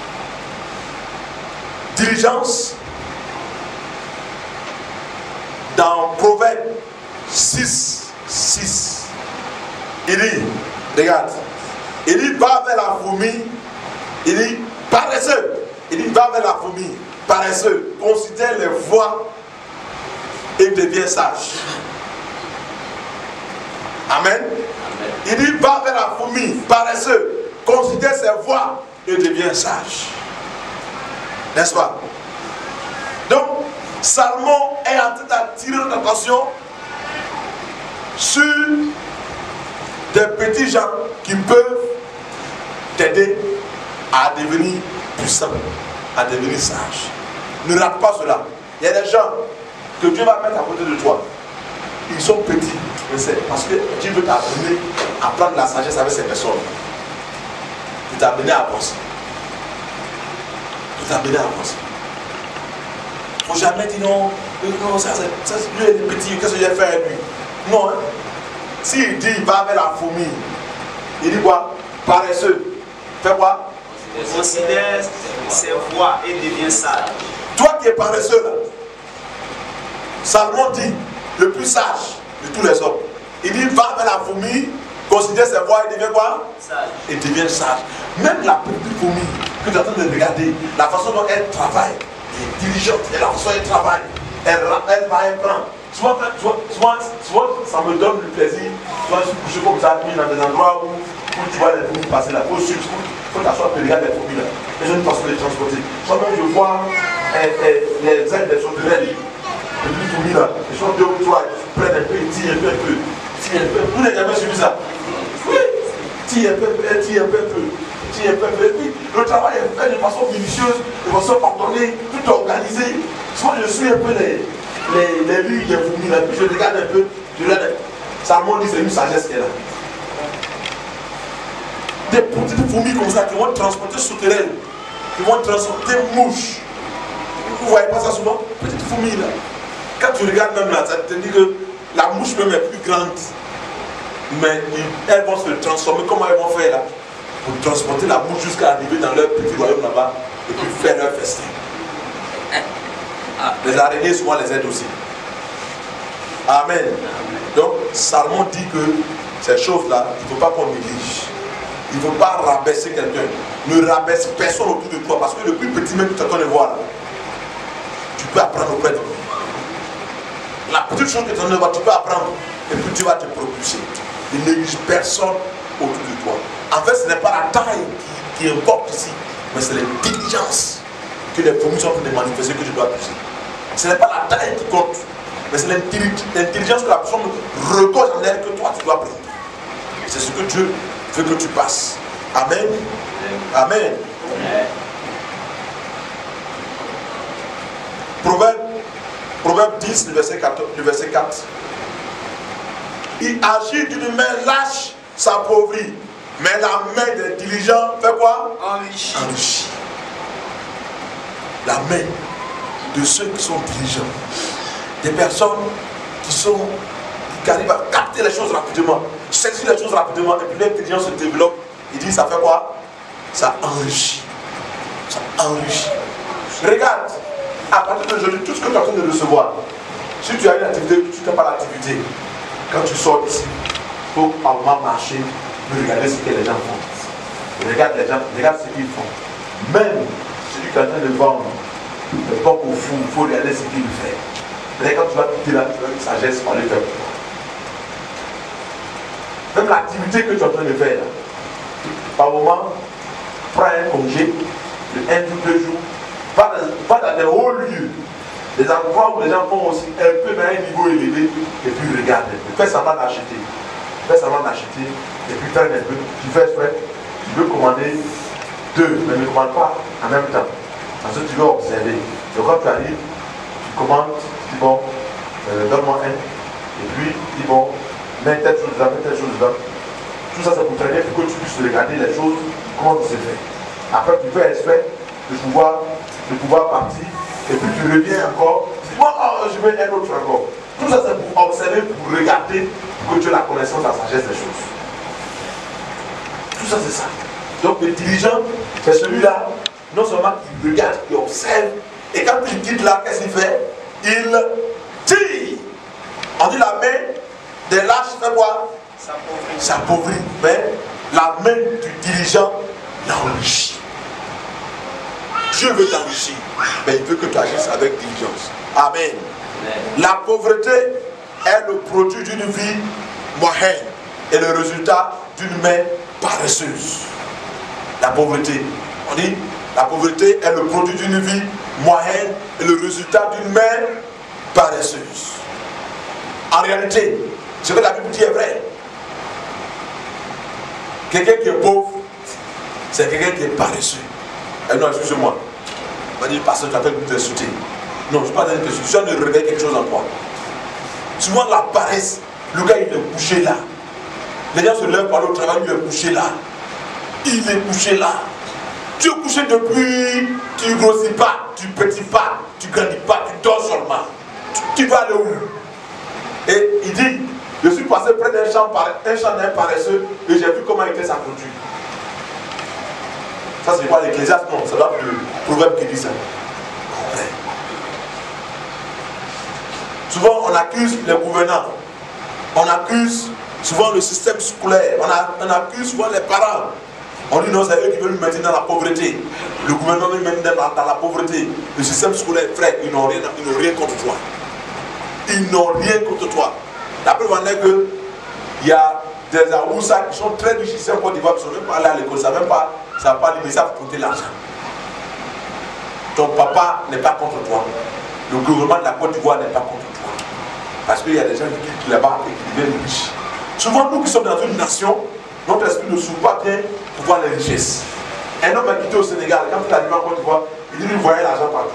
diligence, dans Proverbe six, six, il dit, regarde, il dit, va vers la fourmi, il dit, paresseux, il dit, va vers la fourmi, paresseux, considère les voies et devient sage. Amen. Amen. Il dit, va vers la fourmi, paresseux, considère ses voies et devient sage. N'est-ce pas? Donc, Salomon est en train d'attirer notre attention sur des petits gens qui peuvent t'aider à devenir puissant, à devenir sage. Ne rate pas cela. Il y a des gens que Dieu va mettre à côté de toi. Ils sont petits, mais c'est parce que Dieu veut t'amener à prendre la sagesse avec ces personnes. Il t'a amené à penser. Il t'a amené à penser. Il ne faut jamais dire non, non, ça, ça, lui est petit, qu'est-ce que j'ai fait avec lui? Non, hein? S'il dit, va vers la fourmi, il dit quoi? Paresseux. Fais quoi? Considère ses voies et devient sage. Toi qui es paresseux là, Salomon dit, le plus sage de tous les hommes, il dit, va vers la fourmi, considère ses voies et devient quoi? Sage. Et devient sage. Même la petite fourmi que tu es en train de regarder, la façon dont elle travaille, elle est diligente, et la façon dont elle travaille, elle, elle va, elle prend. Souvent, souvent, souvent, souvent, ça me donne du plaisir. Souvent, je suis couché comme ça, mis dans des endroits où, où tu vois les fourmis passer là. Il faut suivre, il faut t'asseoir et regarder les fourmis là. Et je ne pense pas les transporter. Souvent, je vois eh, eh, les ailes des sauterelles, les petites fourmis là. Ils sont deux ou trois, ils prennent un peu, ils tirent un peu, un peu. Tirent un peu. Vous n'avez jamais suivi ça? Oui. Tire un peu, tire un peu, tire un peu, et puis le travail est fait de façon minutieuse, de façon ordonnée, tout organisé. Souvent, je suis un peu les. Les, les lignes des fourmis là, puis je regarde un peu, je regarde. Salomon dit c'est une sagesse qu'elle a. Des petites fourmis comme ça qui vont transporter sauterelles, qui vont transporter mouches. Vous ne voyez pas ça souvent? Petites fourmis là. Quand tu regardes même là, ça te dit que la mouche même est plus grande. Mais elles vont se transformer. Comment elles vont faire là? Pour transporter la mouche jusqu'à arriver dans leur petit royaume là-bas et puis faire leur festin. Les araignées souvent les aident aussi. Amen. Donc Salomon dit que ces choses-là, il ne faut pas qu'on néglige. Il ne faut pas rabaisser quelqu'un. Ne rabaisse personne autour de toi. Parce que le plus petit même que tu es en train de voir là, tu peux apprendre auprès de lui. La petite chose que tu es en train de voir, tu peux apprendre. Et puis tu vas te propulser. Ne néglige personne autour de toi. En fait, ce n'est pas la taille qui, qui importe ici, mais c'est l'intelligence que les fourmis sont en train de manifester que je dois pousser. Ce n'est pas la taille qui compte, mais c'est l'intelligence que la personne reconnaît en elle que toi tu dois prendre. C'est ce que Dieu veut que tu passes. Amen. Amen. Amen. Proverbe, Proverbe dix, le verset quatre. Le verset quatre. Il agit d'une main lâche, s'appauvrit, mais la main des diligents fait quoi? Enrichit. Enrichit. La main de ceux qui sont diligents, des personnes qui sont qui arrivent à capter les choses rapidement, saisir les choses rapidement, et puis l'intelligence se développe. Il dit ça fait quoi? Ça enrichit. Ça enrichit. Regarde, à partir d'aujourd'hui, tout ce que tu es en train de recevoir, si tu as une activité, tu n'as pas l'activité, quand tu sors ici, il faut à un moment marcher, regarder ce que les gens font. Regarde les gens, regarde ce qu'ils font. Même celui qui est en train de vendre le porc au fou, il faut regarder ce qu'il fait. Mais quand tu vas quitter là, tu vas une sagesse pour aller faire pour toi. Même l'activité que tu es en train de faire là, par moment, prends un congé de un ou deux jours, va dans, va dans des hauts lieux, des endroits où les gens font aussi un peu dans un niveau élevé, et puis regarde un peu. Fais semblant d'acheter. Fais semblant d'acheter, et puis traîne un peu. Tu fais exprès, tu veux commander deux, mais ne commande pas en même temps. Parce que tu veux observer. Donc quand tu arrives, tu commandes, tu dis bon, euh, donne-moi un. Et puis, tu dis bon, mets telle chose là, mets telle chose là. Tout ça, c'est pour traîner, pour que tu puisses regarder les choses, comment ça se fait. Après, tu fais exprès de pouvoir, de pouvoir partir. Et puis tu reviens encore. Moi, oh, je veux un autre encore. Tout ça, c'est pour observer, pour regarder, pour que tu aies la connaissance, la sagesse des choses. Tout ça, c'est ça. Donc, le dirigeant, c'est celui-là, non seulement qui regarde, qui observe. Et quand il quitte là, qu'est-ce qu'il fait? Il tire. On dit la main des lâches fait quoi? S'appauvrit. Mais la main du dirigeant l'enrichit. Dieu veut t'enrichir, mais il veut que tu agisses avec diligence. Amen. Amen. La pauvreté est le produit d'une vie moyenne et le résultat d'une main paresseuse. La pauvreté, on dit, la pauvreté est le produit d'une vie moyenne et le résultat d'une main paresseuse. En réalité, ce que la Bible dit est vrai. Quelqu'un qui est pauvre, c'est quelqu'un qui est paresseux. Et non, excusez-moi. On va dire, parce que tu as fait nous insulter. Non, je ne suis pas dans une question. Je suis en train de réveiller quelque chose en toi. Souvent, la paresse, le gars, il est couché là. Les gens se lèvent par le travail, il est couché là. Il est couché là. Tu es couché depuis, tu ne grossis pas, tu ne petits pas, tu ne grandis pas, tu dors seulement. Tu, tu vas aller où? Et il dit, je suis passé près d'un champ, un champ d'un paresseux et j'ai vu comment était sa conduite. Ça, c'est pas l'Ecclésiaste, non, c'est là le proverbe qui dit ça. Souvent, on accuse les gouvernants, on accuse souvent le système scolaire, on, a, on accuse souvent les parents. On dit non, c'est eux qui veulent nous mettre dans la pauvreté. Le gouvernement veut nous mettre dans, dans la pauvreté. Le système scolaire, frère, ils n'ont rien, ils n'ont rien contre toi. Ils n'ont rien contre toi. La preuve en est que il y a des Aoussa qui sont très riches ici en Côte d'Ivoire, qui ne sont même pas allés à l'école, ça ne savent pas, ça va pas mais ils savent compter l'argent. Ton papa n'est pas contre toi. Le gouvernement de la Côte d'Ivoire n'est pas contre toi. Parce qu'il y a des gens qui quittent là-bas et qui deviennent riches. Souvent, nous qui sommes dans une nation, notre esprit ne s'ouvre pas bien pour voir les richesses. Un homme a quitté au Sénégal, quand il arrive en Côte d'Ivoire, il dit lui voyez l'argent partout.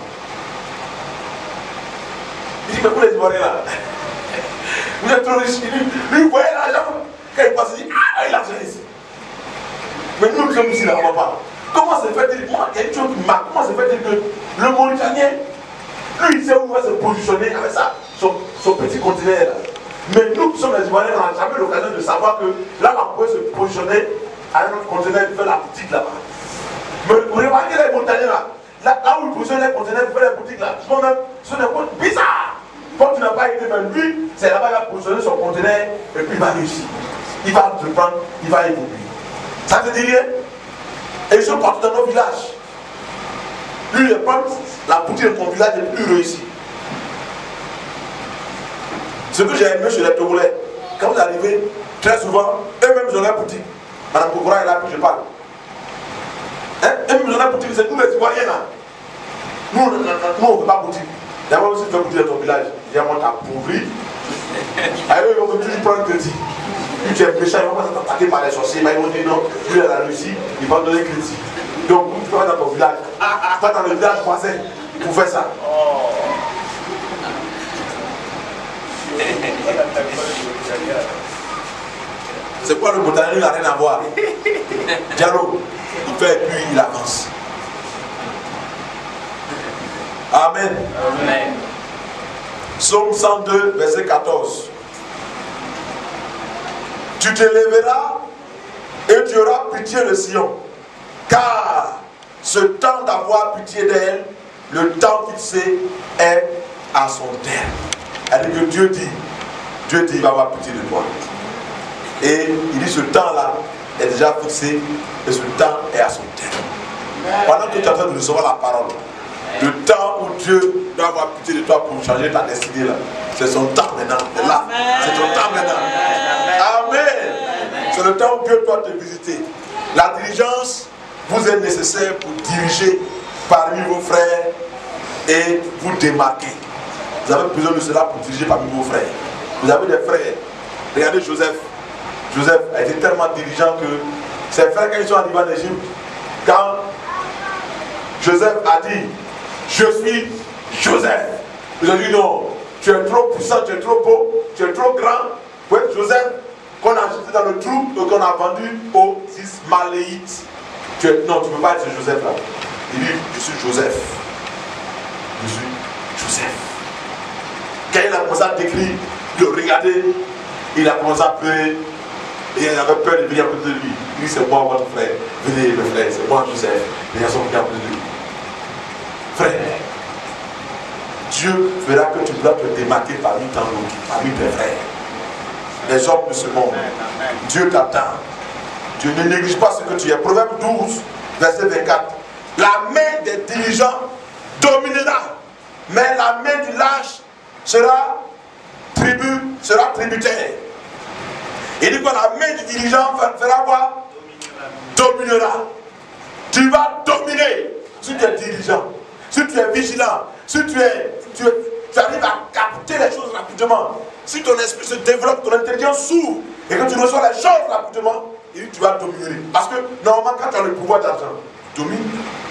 Il dit mais pour les Ivoiriens là, vous êtes trop riches, lui voyez l'argent. Quand il passe, il dit ah, il a l'argent ici. Mais nous qui sommes ici là, on ne va pas. Comment se fait-il, moi, il y a une chose qui marque, comment se fait-il que le Mauritanien, lui il sait où il va se positionner avec ça, son, son petit continent là. Mais nous qui sommes les Ivoiriens, on n'a jamais l'occasion de savoir que là, on peut se positionner à un autre continent et faire la boutique là-bas. Mais vous remarquez les Mauritaniens là, là, là où ils positionnent les conteneurs pour faire la boutique là, ce sont même, ce sont des choses bizarres. Quand tu n'as pas été, mais lui, c'est là-bas qu'il va positionner son conteneur et puis il va réussir. Il va te prendre, il va évoluer. Ça te dit rien? Et ils sont partout dans nos villages. Lui, il prend la boutique de ton village est plus réussie. Ce que j'ai aimé chez les Togolais, quand vous arrivez, très souvent, eux-mêmes ils ont leur boutique. Madame Kokora est là, puis je parle. Hein? Eux-mêmes ils ont leur boutique, c'est nous les Ivoiriens là. Nous, nous, nous on ne fait pas boutique. D'abord, si tu fais boutique dans ton village, il y a moi t'appauvri. Alors, ils vont toujours prendre un crédit. Puis tu es méchant, ils vont pas s'attaquer par les sorciers. Ils vont dire non, lui il a la Russie, il va donner crédit. Donc, tu vas dans ton village. Tu vas dans le village voisin pour faire ça. C'est quoi le botanien? Il n'a rien à voir. Diallo, il fait et puis il avance. Amen. Amen. Psaume cent deux, verset quatorze. Tu te lèveras et tu auras pitié de Sion, car ce temps d'avoir pitié d'elle, le temps fixé est à son terme. C'est-à-dire que Dieu dit, Dieu dit, il va avoir pitié de toi. Et il dit, ce temps-là est déjà fixé et ce temps est à son terme. Pendant que tu es en train de recevoir la parole, le temps où Dieu doit avoir pitié de toi pour changer ta destinée, là, c'est son temps maintenant. C'est là, c'est ton temps maintenant. Amen. C'est le temps où Dieu doit te visiter. La diligence vous est nécessaire pour diriger parmi vos frères et vous démarquer. Vous avez besoin de cela pour diriger parmi vos frères. Vous avez des frères. Regardez Joseph. Joseph a été tellement dirigeant que ses frères, quand ils sont arrivés en Égypte, quand Joseph a dit je suis Joseph, ils ont dit non, tu es trop puissant, tu es trop beau, tu es trop grand pour être Joseph qu'on a jeté dans le trou et qu'on a vendu aux Ismaélites. tu es, non, tu ne peux pas être Joseph là. Il dit, je suis Joseph. Je suis Joseph. Quand il a commencé à décrire, de regarder, il a commencé à pleurer. Et il avait peur de venir à côté de lui. Lui, c'est moi, votre frère. Venez, le frère, c'est moi, Joseph. Les gens sont venus à côté de lui. Frère, Dieu fera que tu dois te démarquer parmi tant d'autres, parmi tes frères. Les hommes de ce monde. Dieu t'attend. Dieu ne néglige pas ce que tu es. Proverbe douze, verset vingt-quatre. La main des diligents dominera, mais la main du lâche sera tribu, sera tributaire. Il dit quoi? La main du dirigeant fera quoi? Dominera. Tu vas dominer si tu es dirigeant, si tu es vigilant, si tu es, tu, es, tu arrives à capter les choses rapidement, si ton esprit se développe, ton intelligence s'ouvre et que tu reçois les choses rapidement, et tu vas dominer. Parce que normalement, quand tu as le pouvoir d'argent, tu domines.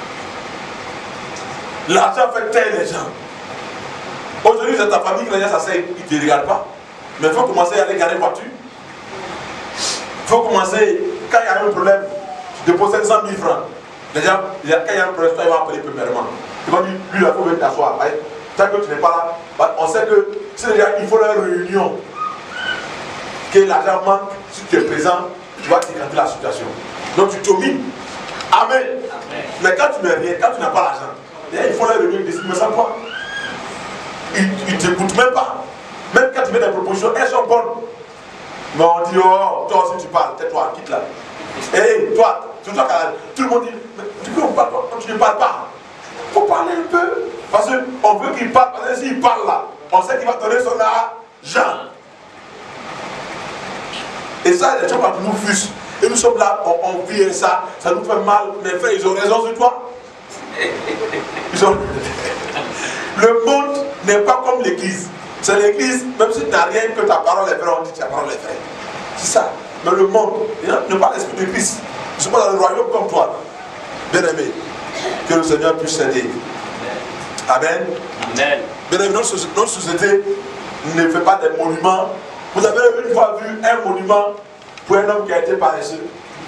L'argent fait taire les gens. Aujourd'hui, c'est ta famille que les gens s'asseyent, ils ne te regardent pas. Mais il faut commencer à aller garer voiture. Il faut commencer, quand il y a un problème, tu déposes cinq cent mille francs. Les gens, quand il y a un problème, ils vont appeler premièrement. Ils vont dire, lui, il faut venir t'asseoir. Tant que tu n'es pas là, on sait que c'est déjà, il faut leur réunion. Que l'argent manque, si tu es présent, tu vas décanter la situation. Donc tu domines. Amen. Amen. Mais quand tu n'es rien, quand tu n'as pas l'argent, il faut leur réunion, ils décident, mais ça quoi? Ils ne t'écoutent même pas. Même quand tu mets des propositions, elles sont bonnes. Mais on dit, oh, toi aussi tu parles, tais-toi, quitte là. Hé, hey, toi, tout le monde dit, mais du coup on parle pas, tu ne parles pas. Il faut parler un peu. Parce qu'on veut qu'il parle, parce que s'il parle là, on sait qu'il va donner son argent. Et ça, les gens quand nous fusent, et nous sommes là, on, on vit ça, ça nous fait mal. Mais frère, ils ont raison sur toi. Ils ont... Le monde n'est pas comme l'église. C'est l'église, même si tu n'as rien, que ta parole est vraie, on dit ta parole est vraie. C'est ça. Mais le monde n'est pas l'esprit de Christ. Ils ne sont pas dans le royaume comme toi. Bien aimé, que le Seigneur puisse s'aider. Amen. Amen. Bien aimé, notre, notre société ne fait pas des monuments. Vous avez une fois vu un monument pour un homme qui a été paresseux?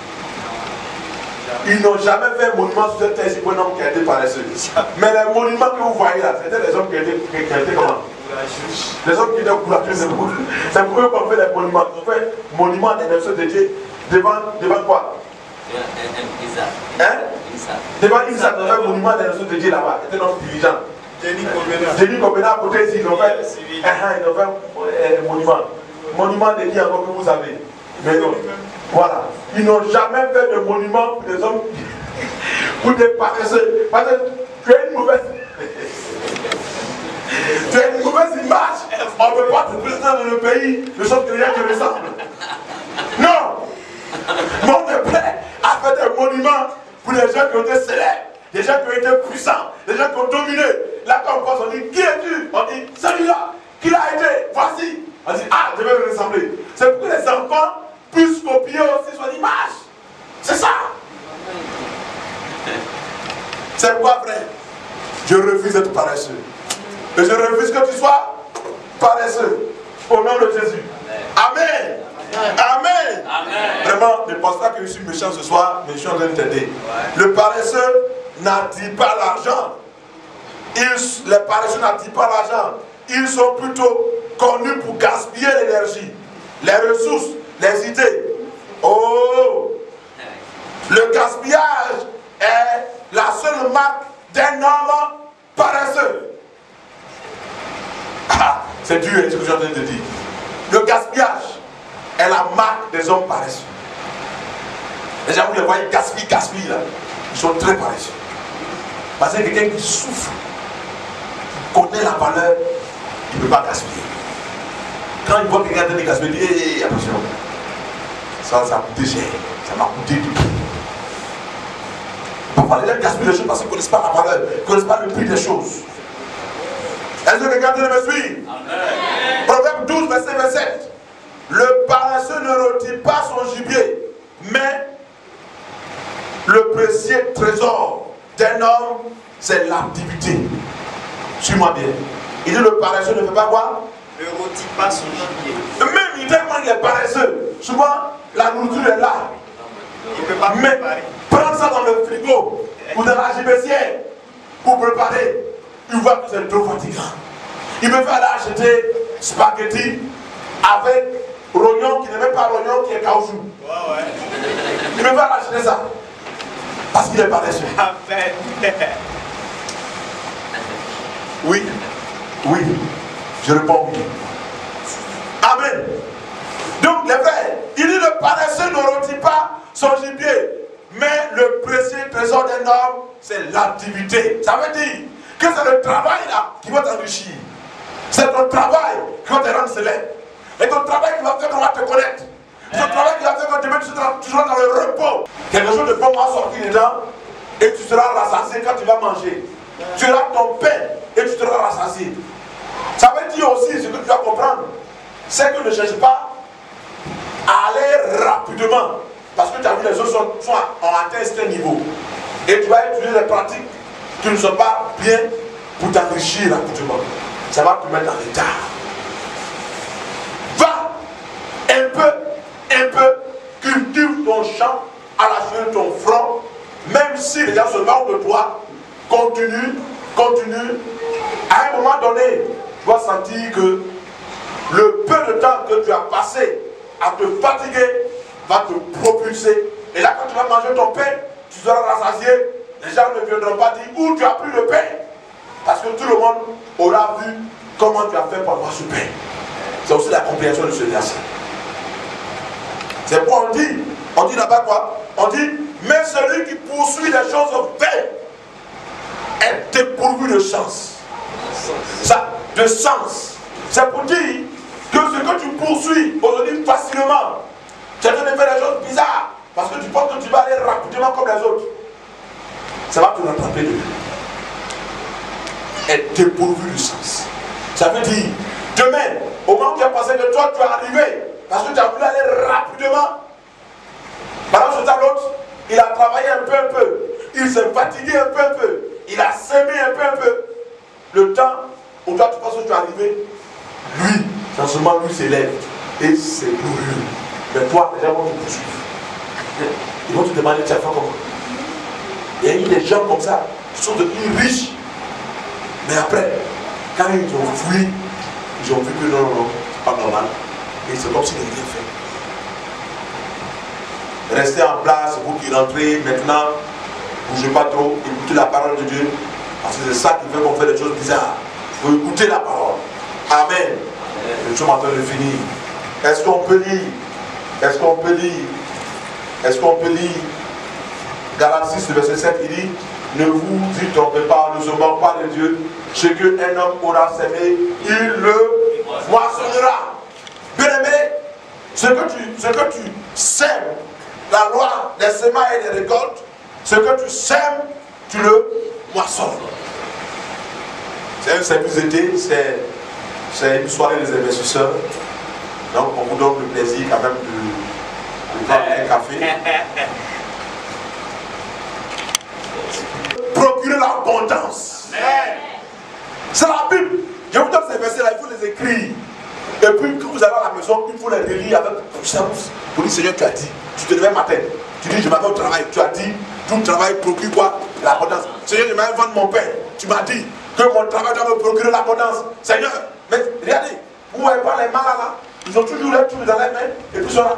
Ils n'ont jamais fait un monument sur cette terre pour un homme qui a été paresseux. Mais les monuments que vous voyez là, c'était les hommes qui étaient, qui étaient comment? Les hommes qui étaient courageux. C'est pour eux qu'on fait les monuments. On fait monument des nations de Dieu devant, devant quoi? Hein? Devant Isaac, on fait un monument des nations de Dieu là-bas. C'était notre dirigeant. Denis Kobena à côté ici, ils ont fait, ils ont fait un monument. Monument de qui encore que vous avez? Mais non. Voilà. Ils n'ont jamais fait de monument pour des hommes, pour des paresseux. Parce que tu as une mauvaise, tu as une mauvaise image. On ne peut pas te présenter dans le pays de sorte que rien te ressemble. Non. Mon Père a fait des monuments pour des gens qui ont été célèbres, des gens qui ont été puissants, des gens qui ont dominé. Là, quand on passe, on dit, qui es-tu? On dit, celui-là. Qui l'a été? Voici. On dit, ah, je vais me ressembler. C'est pour que les enfants puissent copier aussi son image. C'est ça. C'est quoi, frère? Je refuse d'être paresseux. Et je refuse que tu sois paresseux. Au nom de Jésus. Amen. Amen. Amen. Amen. Vraiment, ne pense pas que je suis méchant ce soir, mais je suis en train de t'aider. Le paresseux n'attire pas l'argent. Les paresseux n'attirent pas l'argent. Ils sont plutôt connus pour gaspiller l'énergie, les ressources, les idées. Oh! Le gaspillage est la seule marque d'un homme paresseux. Ah, c'est dur ce que je suis en train de dire. Le gaspillage est la marque des hommes paresseux. Les gens, vous les voyez, gaspillent, gaspillent là. Ils sont très paresseux. Parce que quelqu'un qui souffre, qui connaît la valeur, il ne peut pas gaspiller. Quand il voit quelqu'un en train de gaspiller, il dit, hey, attention, ça, ça a coûté cher, ça m'a coûté du prix. Parfois, les gens gaspillent les choses parce qu'ils ne connaissent pas la valeur, ils ne connaissent pas le prix des choses. Est-ce que quelqu'un me suit? Amen. Proverbe douze, verset vingt-sept. Le paresseux ne retire pas son gibier, mais le précieux trésor d'un homme, c'est l'activité. Suis-moi bien. Il dit le paresseux ne fait pas quoi? Ne retire pas son gibier. Même il tellement il est paresseux. Souvent, la nourriture est là. Il ne peut pas mais préparer. prendre ça dans le frigo ou dans la gibecière pour préparer. Il voit que c'est trop fatigant. Il me fait aller acheter spaghetti avec rognon qui n'est même pas rognon, qui est caoutchouc. Ouais, ouais. Il me fait aller acheter ça. Parce qu'il est paresseux. Amen. Oui. Oui. Je réponds oui. Amen. Donc les frères, il dit le paresseux ne rôtit pas son gibier. Mais le précieux trésor d'un homme, c'est l'activité. Ça veut dire que c'est le travail là qui va t'enrichir. C'est ton travail qui va te rendre célèbre. Et ton travail qui va faire qu'on va te connaître. C'est ton travail qui va faire que demain tu seras, tu seras dans le repos. Quelque chose de bon va sortir dedans et tu seras rassasié quand tu vas manger. Tu auras ton pain et tu seras rassasié. Ça veut dire aussi, ce que tu dois comprendre, c'est que ne cherche pas à aller rapidement. Parce que tu as vu les autres sont, sont, ont atteint un certain niveau. Et tu vas utiliser des pratiques qui ne sont pas bien pour t'enrichir rapidement. Ça va te mettre dans l'état. Va un peu, un peu, cultive ton champ à la suite de ton front. Même si les gens se moquent de toi, continue, continue. À un moment donné, tu vas sentir que le peu de temps que tu as passé à te fatiguer va te propulser. Et là, quand tu vas manger ton pain, tu seras rassasié. Les gens ne viendront pas dire où tu as pris le pain. Parce que tout le monde aura vu comment tu as fait pour avoir ce pain. C'est aussi la compréhension de ce verset. C'est pourquoi on dit, on dit là-bas quoi? On dit, mais celui qui poursuit les choses vaines est dépourvu de chance. Ça, de sens. C'est pour dire que ce que tu poursuis aujourd'hui facilement, tu es en train de faire des choses bizarres parce que tu penses que tu vas aller rapidement comme les autres. Ça va te rattraper de lui. Être dépourvu du sens. Ça veut dire, demain, au moment où tu as pensé que toi tu es arrivé, parce que tu as voulu aller rapidement, pendant ce temps l'autre, il a travaillé un peu un peu, il s'est fatigué un peu un peu, il a semé un peu un peu. Le temps où toi tu penses que tu es arrivé, lui, dans ce moment, lui s'élève et c'est glorieux. Mais toi, les gens vont te poursuivre. Ils vont te demander, tu as fait comment? Il y a eu des gens comme ça qui sont devenus riches. Mais après, quand ils ont fui, ils ont vu que non, non, non, c'est pas normal. Et c'est comme s'ils n'avaient rien fait. Restez en place, vous qui rentrez maintenant, bougez pas trop, écoutez la parole de Dieu. Parce que c'est ça qui fait qu'on fait des choses bizarres. Il faut écouter la parole. Amen. Nous sommes en train de finir. Est-ce qu'on peut lire? Est-ce qu'on peut lire? Est-ce qu'on peut lire? Galates six, verset sept, il dit, ne vous y trompez pas, ne se moque pas de Dieu. Ce qu'un homme aura semé, il le moissonnera. Bien aimé, ce que tu, ce que tu sèmes, la loi des semailles et des récoltes, ce que tu sèmes, tu le moissonnes. C'est un service d'été, c'est une soirée des investisseurs. Donc on vous donne le plaisir quand même de, de prendre un café. Procurer l'abondance. C'est la Bible. Je vous donne ces versets-là, il faut les écrire. Et puis quand vous allez à la maison, il faut les relire avec puissance. Pour dire, Seigneur, tu as dit, tu te lèves matin, tu dis, je m'en vais au travail, tu as dit, tout travail procure quoi? L'abondance. Seigneur, je m'en vais vendre mon pain. Tu m'as dit que mon travail doit me procurer l'abondance. Seigneur, mais regardez, vous ne voyez pas les malades là? Ils ont toujours les trucs dans les mains et tout ça.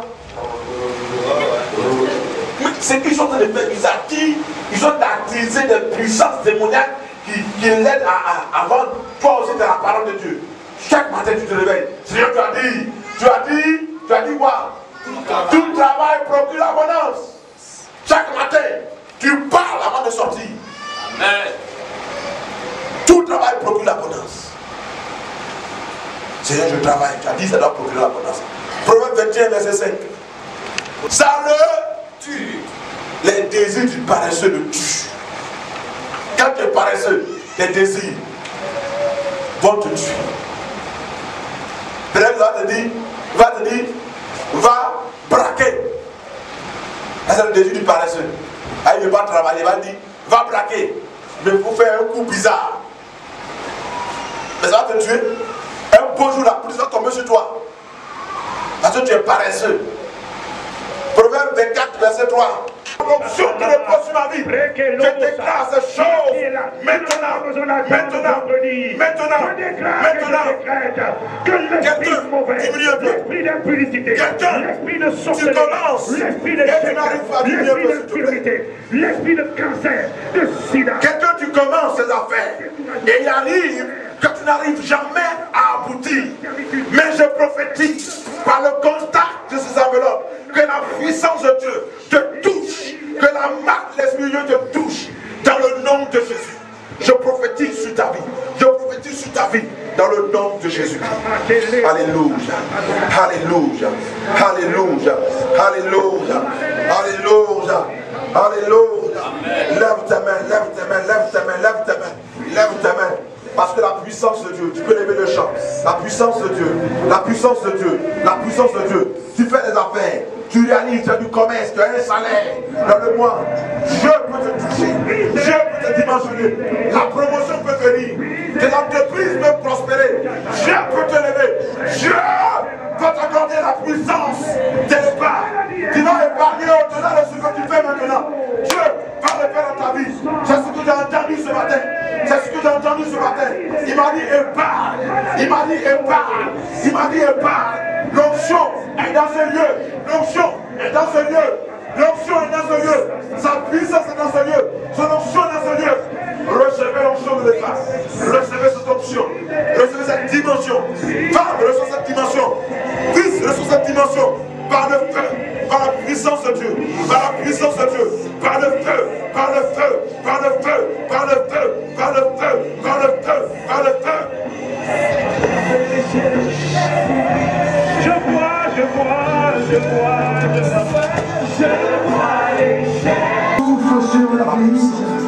Mais c'est qu'ils sont en train de faire, ils attirent, ils ont attisé des puissances démoniaques qui, qui l'aident à, à, à vendre. Toi aussi, tu as la parole de Dieu. Chaque matin, tu te réveilles. Seigneur, tu as dit, tu as dit, tu as dit quoi? Tout travail procure l'abondance. Chaque matin, tu parles avant de sortir. Amen. Tout travail procure l'abondance. Seigneur, je travaille. Tu as dit, ça doit procurer l'abondance. Proverbe vingt et un, verset cinq. Ça le tue. Les désirs du paresseux le tuent. Quand tu es paresseux, tes désirs vont te tuer. Peut-être va te dire, va te dire, va braquer. C'est le désir du paresseux. Ah, il ne veut pas travailler, il va dire, va braquer. Mais il faut faire un coup bizarre. Mais ça va te tuer. Un beau jour, la police va tomber sur toi. Parce que tu es paresseux. Proverbe vingt-quatre, verset trois. L'onction qui repose sur ma vie. Je déclare ces choses maintenant, maintenant, maintenant, maintenant. Quelqu'un, diminue un peu. Quelqu'un, tu commences et tu n'arrives pas à diminuer un peu, s'il te plaît. L'esprit de cancer, de sida. Quelqu'un, tu commences ces affaires et il arrive que tu n'arrives jamais à aboutir. Mais je prophétise par le contact de ces enveloppes que la puissance de Dieu te touche, que la marque de l'Esprit de Dieu te touche dans le nom de Jésus. Je prophétise sur ta vie. Je prophétise sur ta vie dans le nom de Jésus. Alléluia. Alléluia. Alléluia. Alléluia. Alléluia. Alléluia. Lève ta main, lève ta main, lève ta main, lève ta main, lève ta main. Parce que la puissance de Dieu, tu peux lever le chant. La puissance de Dieu, la puissance de Dieu, la puissance de Dieu. Tu fais des affaires, tu réalises, tu as du commerce, tu as un salaire dans le mois. Dieu peut te toucher, Dieu peut te dimensionner. La promotion peut venir, tes entreprises peuvent prospérer. Dieu peut te lever. Dieu va t'accorder la puissance de l'épargne. Tu vas épargner au-delà de ce que tu fais maintenant. Dieu va le faire dans ta vie. C'est ce que j'ai entendu ce matin. C'est ce que j'ai entendu ce matin. Il m'a dit épargne. Il m'a dit épargne. Il m'a dit épargne. L'onction est dans ce lieu. L'onction est dans ce lieu. L'onction est dans ce lieu. Sa puissance est dans ce lieu. Son onction est dans ce lieu. Recevez l'onction de l'épargne. Recevez cette onction. Recevez cette dimension. Femme, reçois cette dimension. Fils, reçois cette dimension. Par le feu, par la puissance de Dieu, par la puissance de Dieu, par le feu, par le feu, par le feu, par le feu, par le feu, par le feu, par le feu. Je vois, je vois, je vois, je vois, je vois les chaînes. Souffle sur la vie.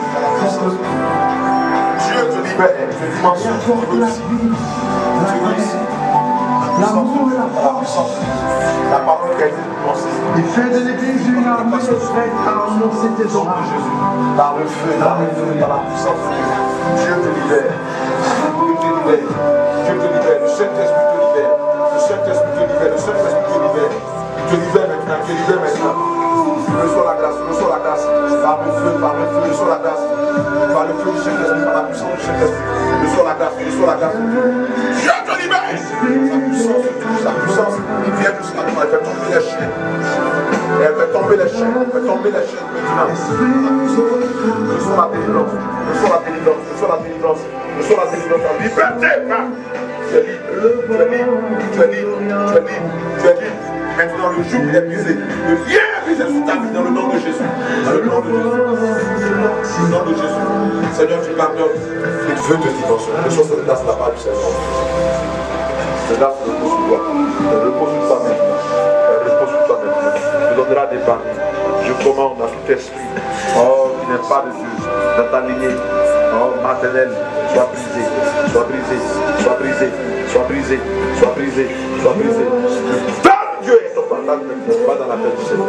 Dieu te libère, te dimension, tu veux ici. Tu veux ici. L'amour et la force. La parole qui a été pensée. Il fait de l'église une armée de fête à annoncer tes Nom de orages. Jésus. Par le feu, par le feu, par la puissance de Dieu. Dieu te libère. Dieu te libère. Dieu te libère. Le Saint-Esprit te libère. Le Saint-Esprit te libère. Le Saint-Esprit te libère. Il te libère maintenant. Il te libère maintenant. Reçois la grâce. Reçois la grâce. Par le feu, par le feu. Reçois la grâce. Par le feu du Saint-Esprit. Par la puissance du Saint-Esprit. Reçois la grâce. Reçois la grâce. Dieu te libère. Sa puissance de Dieu. Sa puissance. Il vient jusqu'à toi. Elle fait tomber les chaînes. Elle fait tomber les chaînes. Elle fait tomber les chaînes maintenant. Reçois la délivrance. Reçois la délivrance. Reçois la délivrance. Reçois la délivrance. En liberté. Tu es libre. Tu es libre. Tu es libre. Tu es libre. Tu es libre. Maintenant, le joug est brisé. Le lien est brisé sur ta vie dans le nom de Jésus. Dans le nom de Jésus. Dans le nom de Jésus. Seigneur, tu pardonnes. Et tu veux te dimensionner. Reçois cette grâce là-bas du Seigneur. Cette grâce repose sur toi. Elle repose sur toi maintenant. Elle repose sur toi maintenant. Tu donneras des paris. Je commande à tout esprit, oh, qui n'est pas de Dieu, dans ta lignée, oh, maternelle, sois brisé, sois brisé, sois brisé, sois brisé, sois brisé, sois brisé. Dans Dieu est ton partage maintenant, pas dans la tête du Seigneur.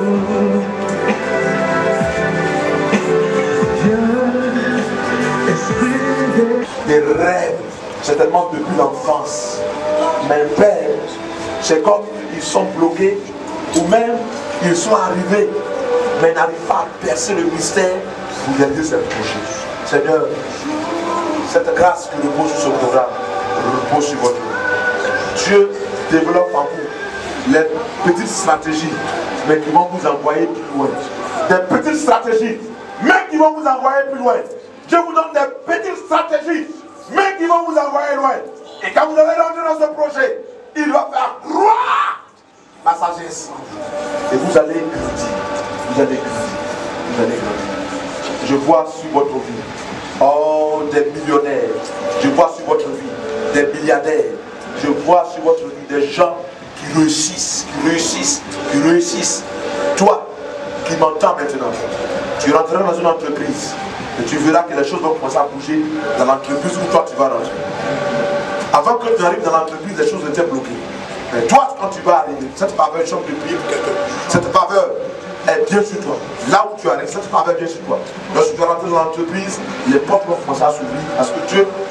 Des rêves, certainement depuis l'enfance. Mais Père, c'est comme ils sont bloqués, ou même ils sont arrivés, mais n'arrivent pas à percer le mystère pour réaliser ces projets. Seigneur, cette grâce qui repose sur ce programme, repose sur votre vie. Dieu développe en vous les petites stratégies, mais qui vont vous envoyer plus loin. Des petites stratégies, mais qui vont vous envoyer plus loin. Dieu vous donne des petites stratégies, mais qui vont vous envoyer loin. Et quand vous allez rentrer dans ce projet, il va faire croire la sagesse. Et vous allez grandir. Vous allez grandir. Vous allez grandir. Je vois sur votre vie, oh, des millionnaires. Je vois sur votre vie, des milliardaires. Je vois sur votre vie des gens qui réussissent, qui réussissent, qui réussissent. Toi, qui m'entends maintenant, tu rentreras dans une entreprise et tu verras que les choses vont commencer à bouger dans l'entreprise où toi tu vas rentrer. Avant que tu arrives dans l'entreprise, les choses étaient bloquées. Mais toi, quand tu vas arriver, cette faveur est de prier pour quelqu'un. Cette faveur est bien sur toi. Là où tu arrives, cette faveur est bien sur toi. Lorsque tu vas rentrer dans l'entreprise, les portes vont commencer à s'ouvrir parce que Dieu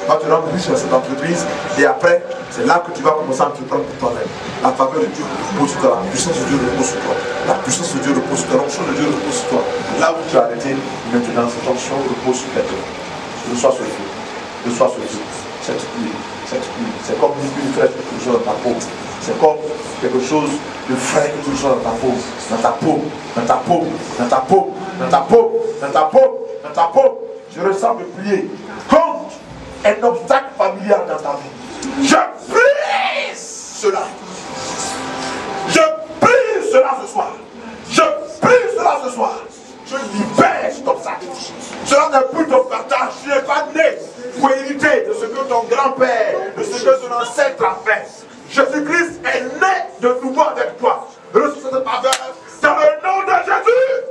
va te rendre riche dans cette entreprise. Et après, c'est là que tu vas commencer à entreprendre pour toi-même. La faveur de Dieu repose sur toi, la puissance de Dieu repose sur toi. La puissance de Dieu repose sur toi, l'onction de Dieu repose sur toi. Là où tu as arrêté, maintenant cette onction repose sur toi. Reçois ce feu, reçois ce feu. Cette huile, cette huile, c'est comme une huile fraîche que tu reçois dans ta peau. C'est comme quelque chose de frais que tu reçois dans ta peau, dans ta peau, dans ta peau, dans ta peau, dans ta peau, dans ta peau, dans ta peau. Je ressens me plier contre un obstacle familial dans ta vie. Je brise cela. Je brise cela ce soir. Je brise cela ce soir. Je libère cet obstacle. Cela n'est plus ton partage. Tu n'es pas né pour hériter de ce que ton grand-père, de ce que ton ancêtre a fait. Jésus-Christ est né de nouveau avec toi. Reçois cette faveur dans le nom de Jésus.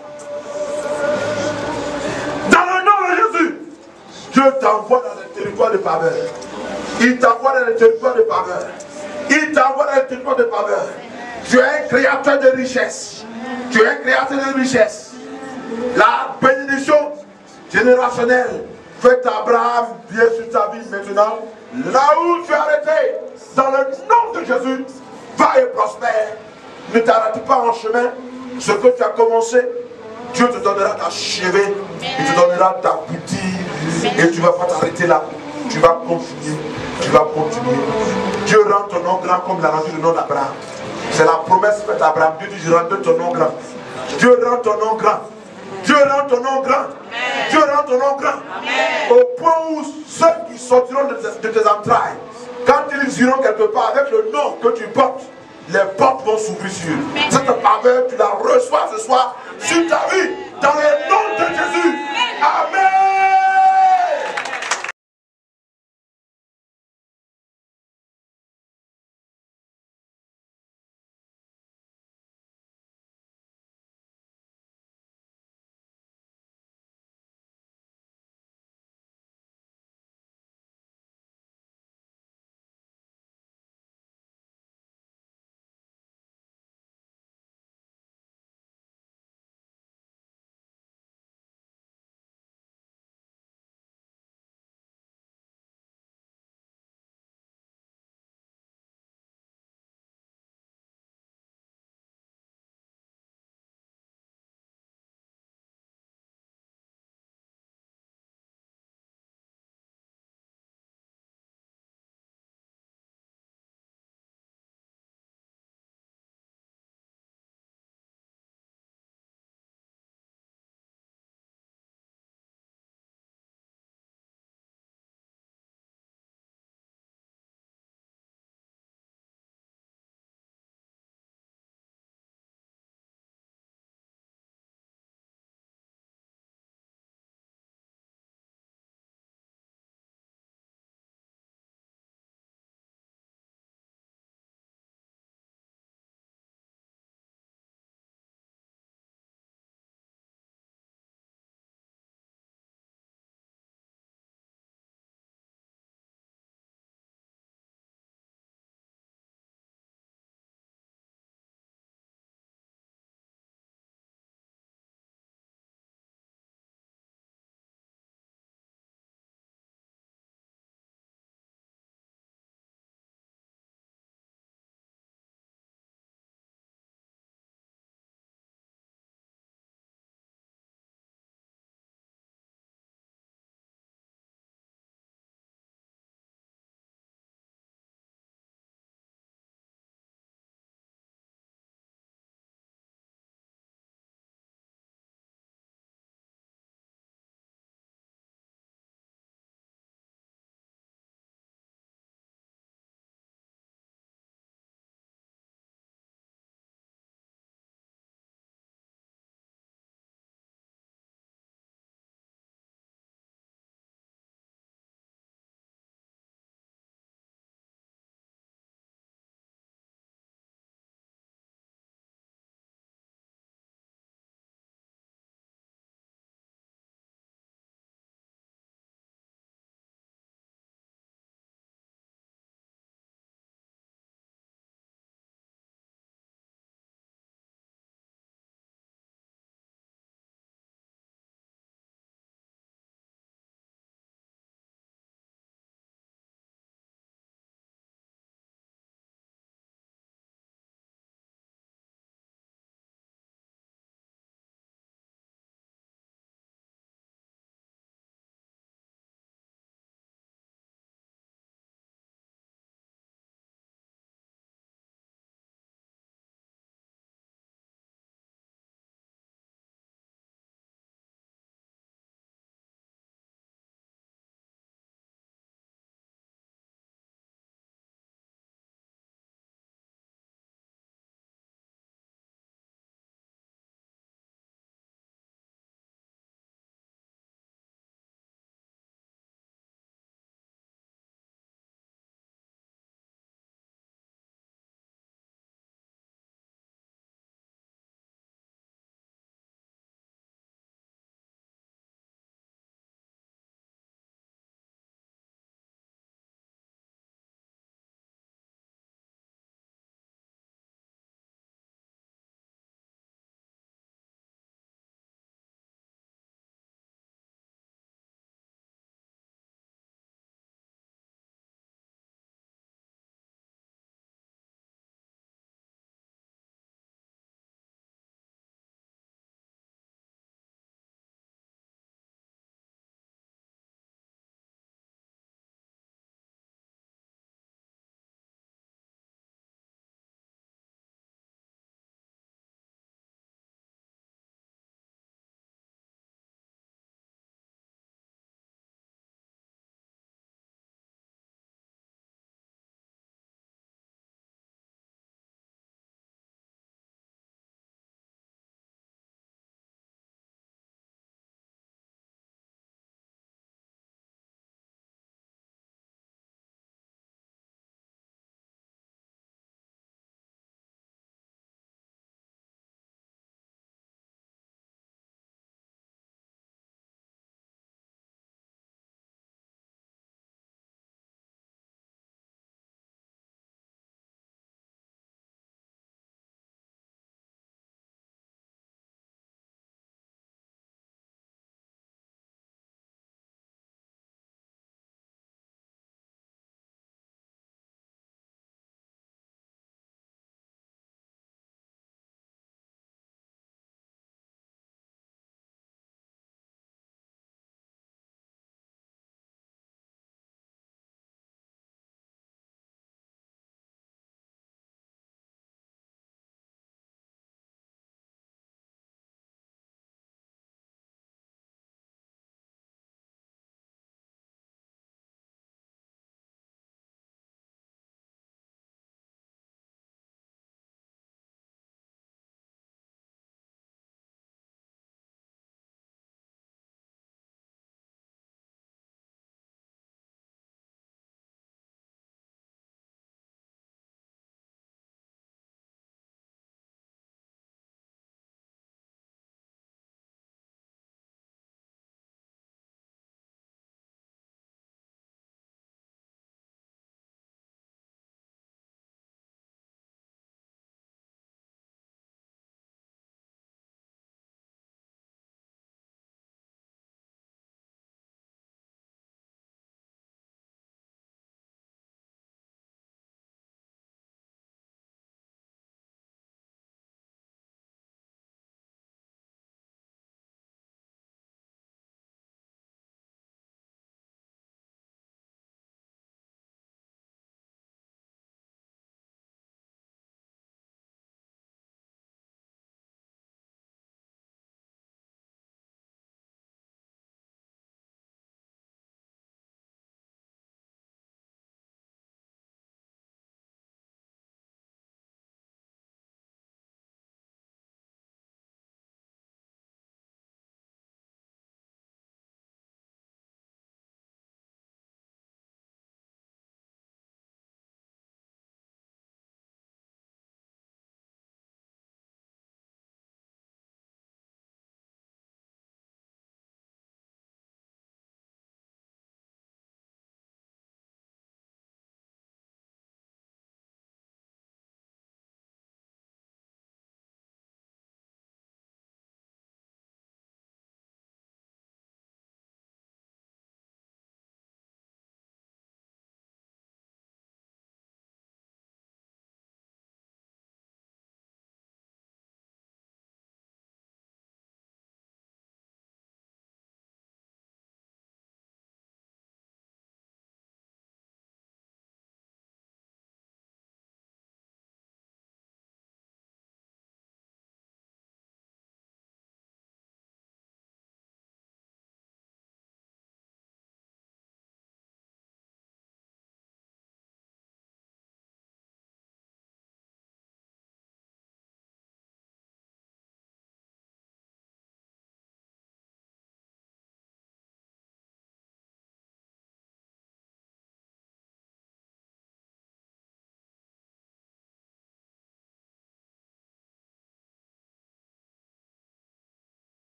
Dans le nom de Jésus. Dieu t'envoie dans le territoire de faveur. Il t'envoie dans le territoire de faveur. Il t'envoie dans le territoire de faveur. Tu es un créateur de richesse. Tu es un créateur de richesse. La bénédiction générationnelle fait Abraham vient sur ta vie maintenant. Là où tu es arrêté, dans le nom de Jésus, va et prospère. Ne t'arrête pas en chemin. Ce que tu as commencé, Dieu te donnera d'achever. Il te donnera d'aboutir. Et tu ne vas pas t'arrêter là. Tu vas continuer. Tu vas continuer. Dieu rend ton nom grand comme il a rendu le nom d'Abraham. C'est la promesse faite à Abraham. Dieu dit, je rendrai ton nom grand. Dieu rend ton nom grand. Dieu rend ton nom grand. Dieu rend ton nom grand. Au point où ceux qui sortiront de tes, de tes entrailles, quand ils iront quelque part avec le nom que tu portes, les portes vont s'ouvrir sur eux. Cette faveur, tu la reçois ce soir sur ta vie, dans le nom de Jésus. Amen.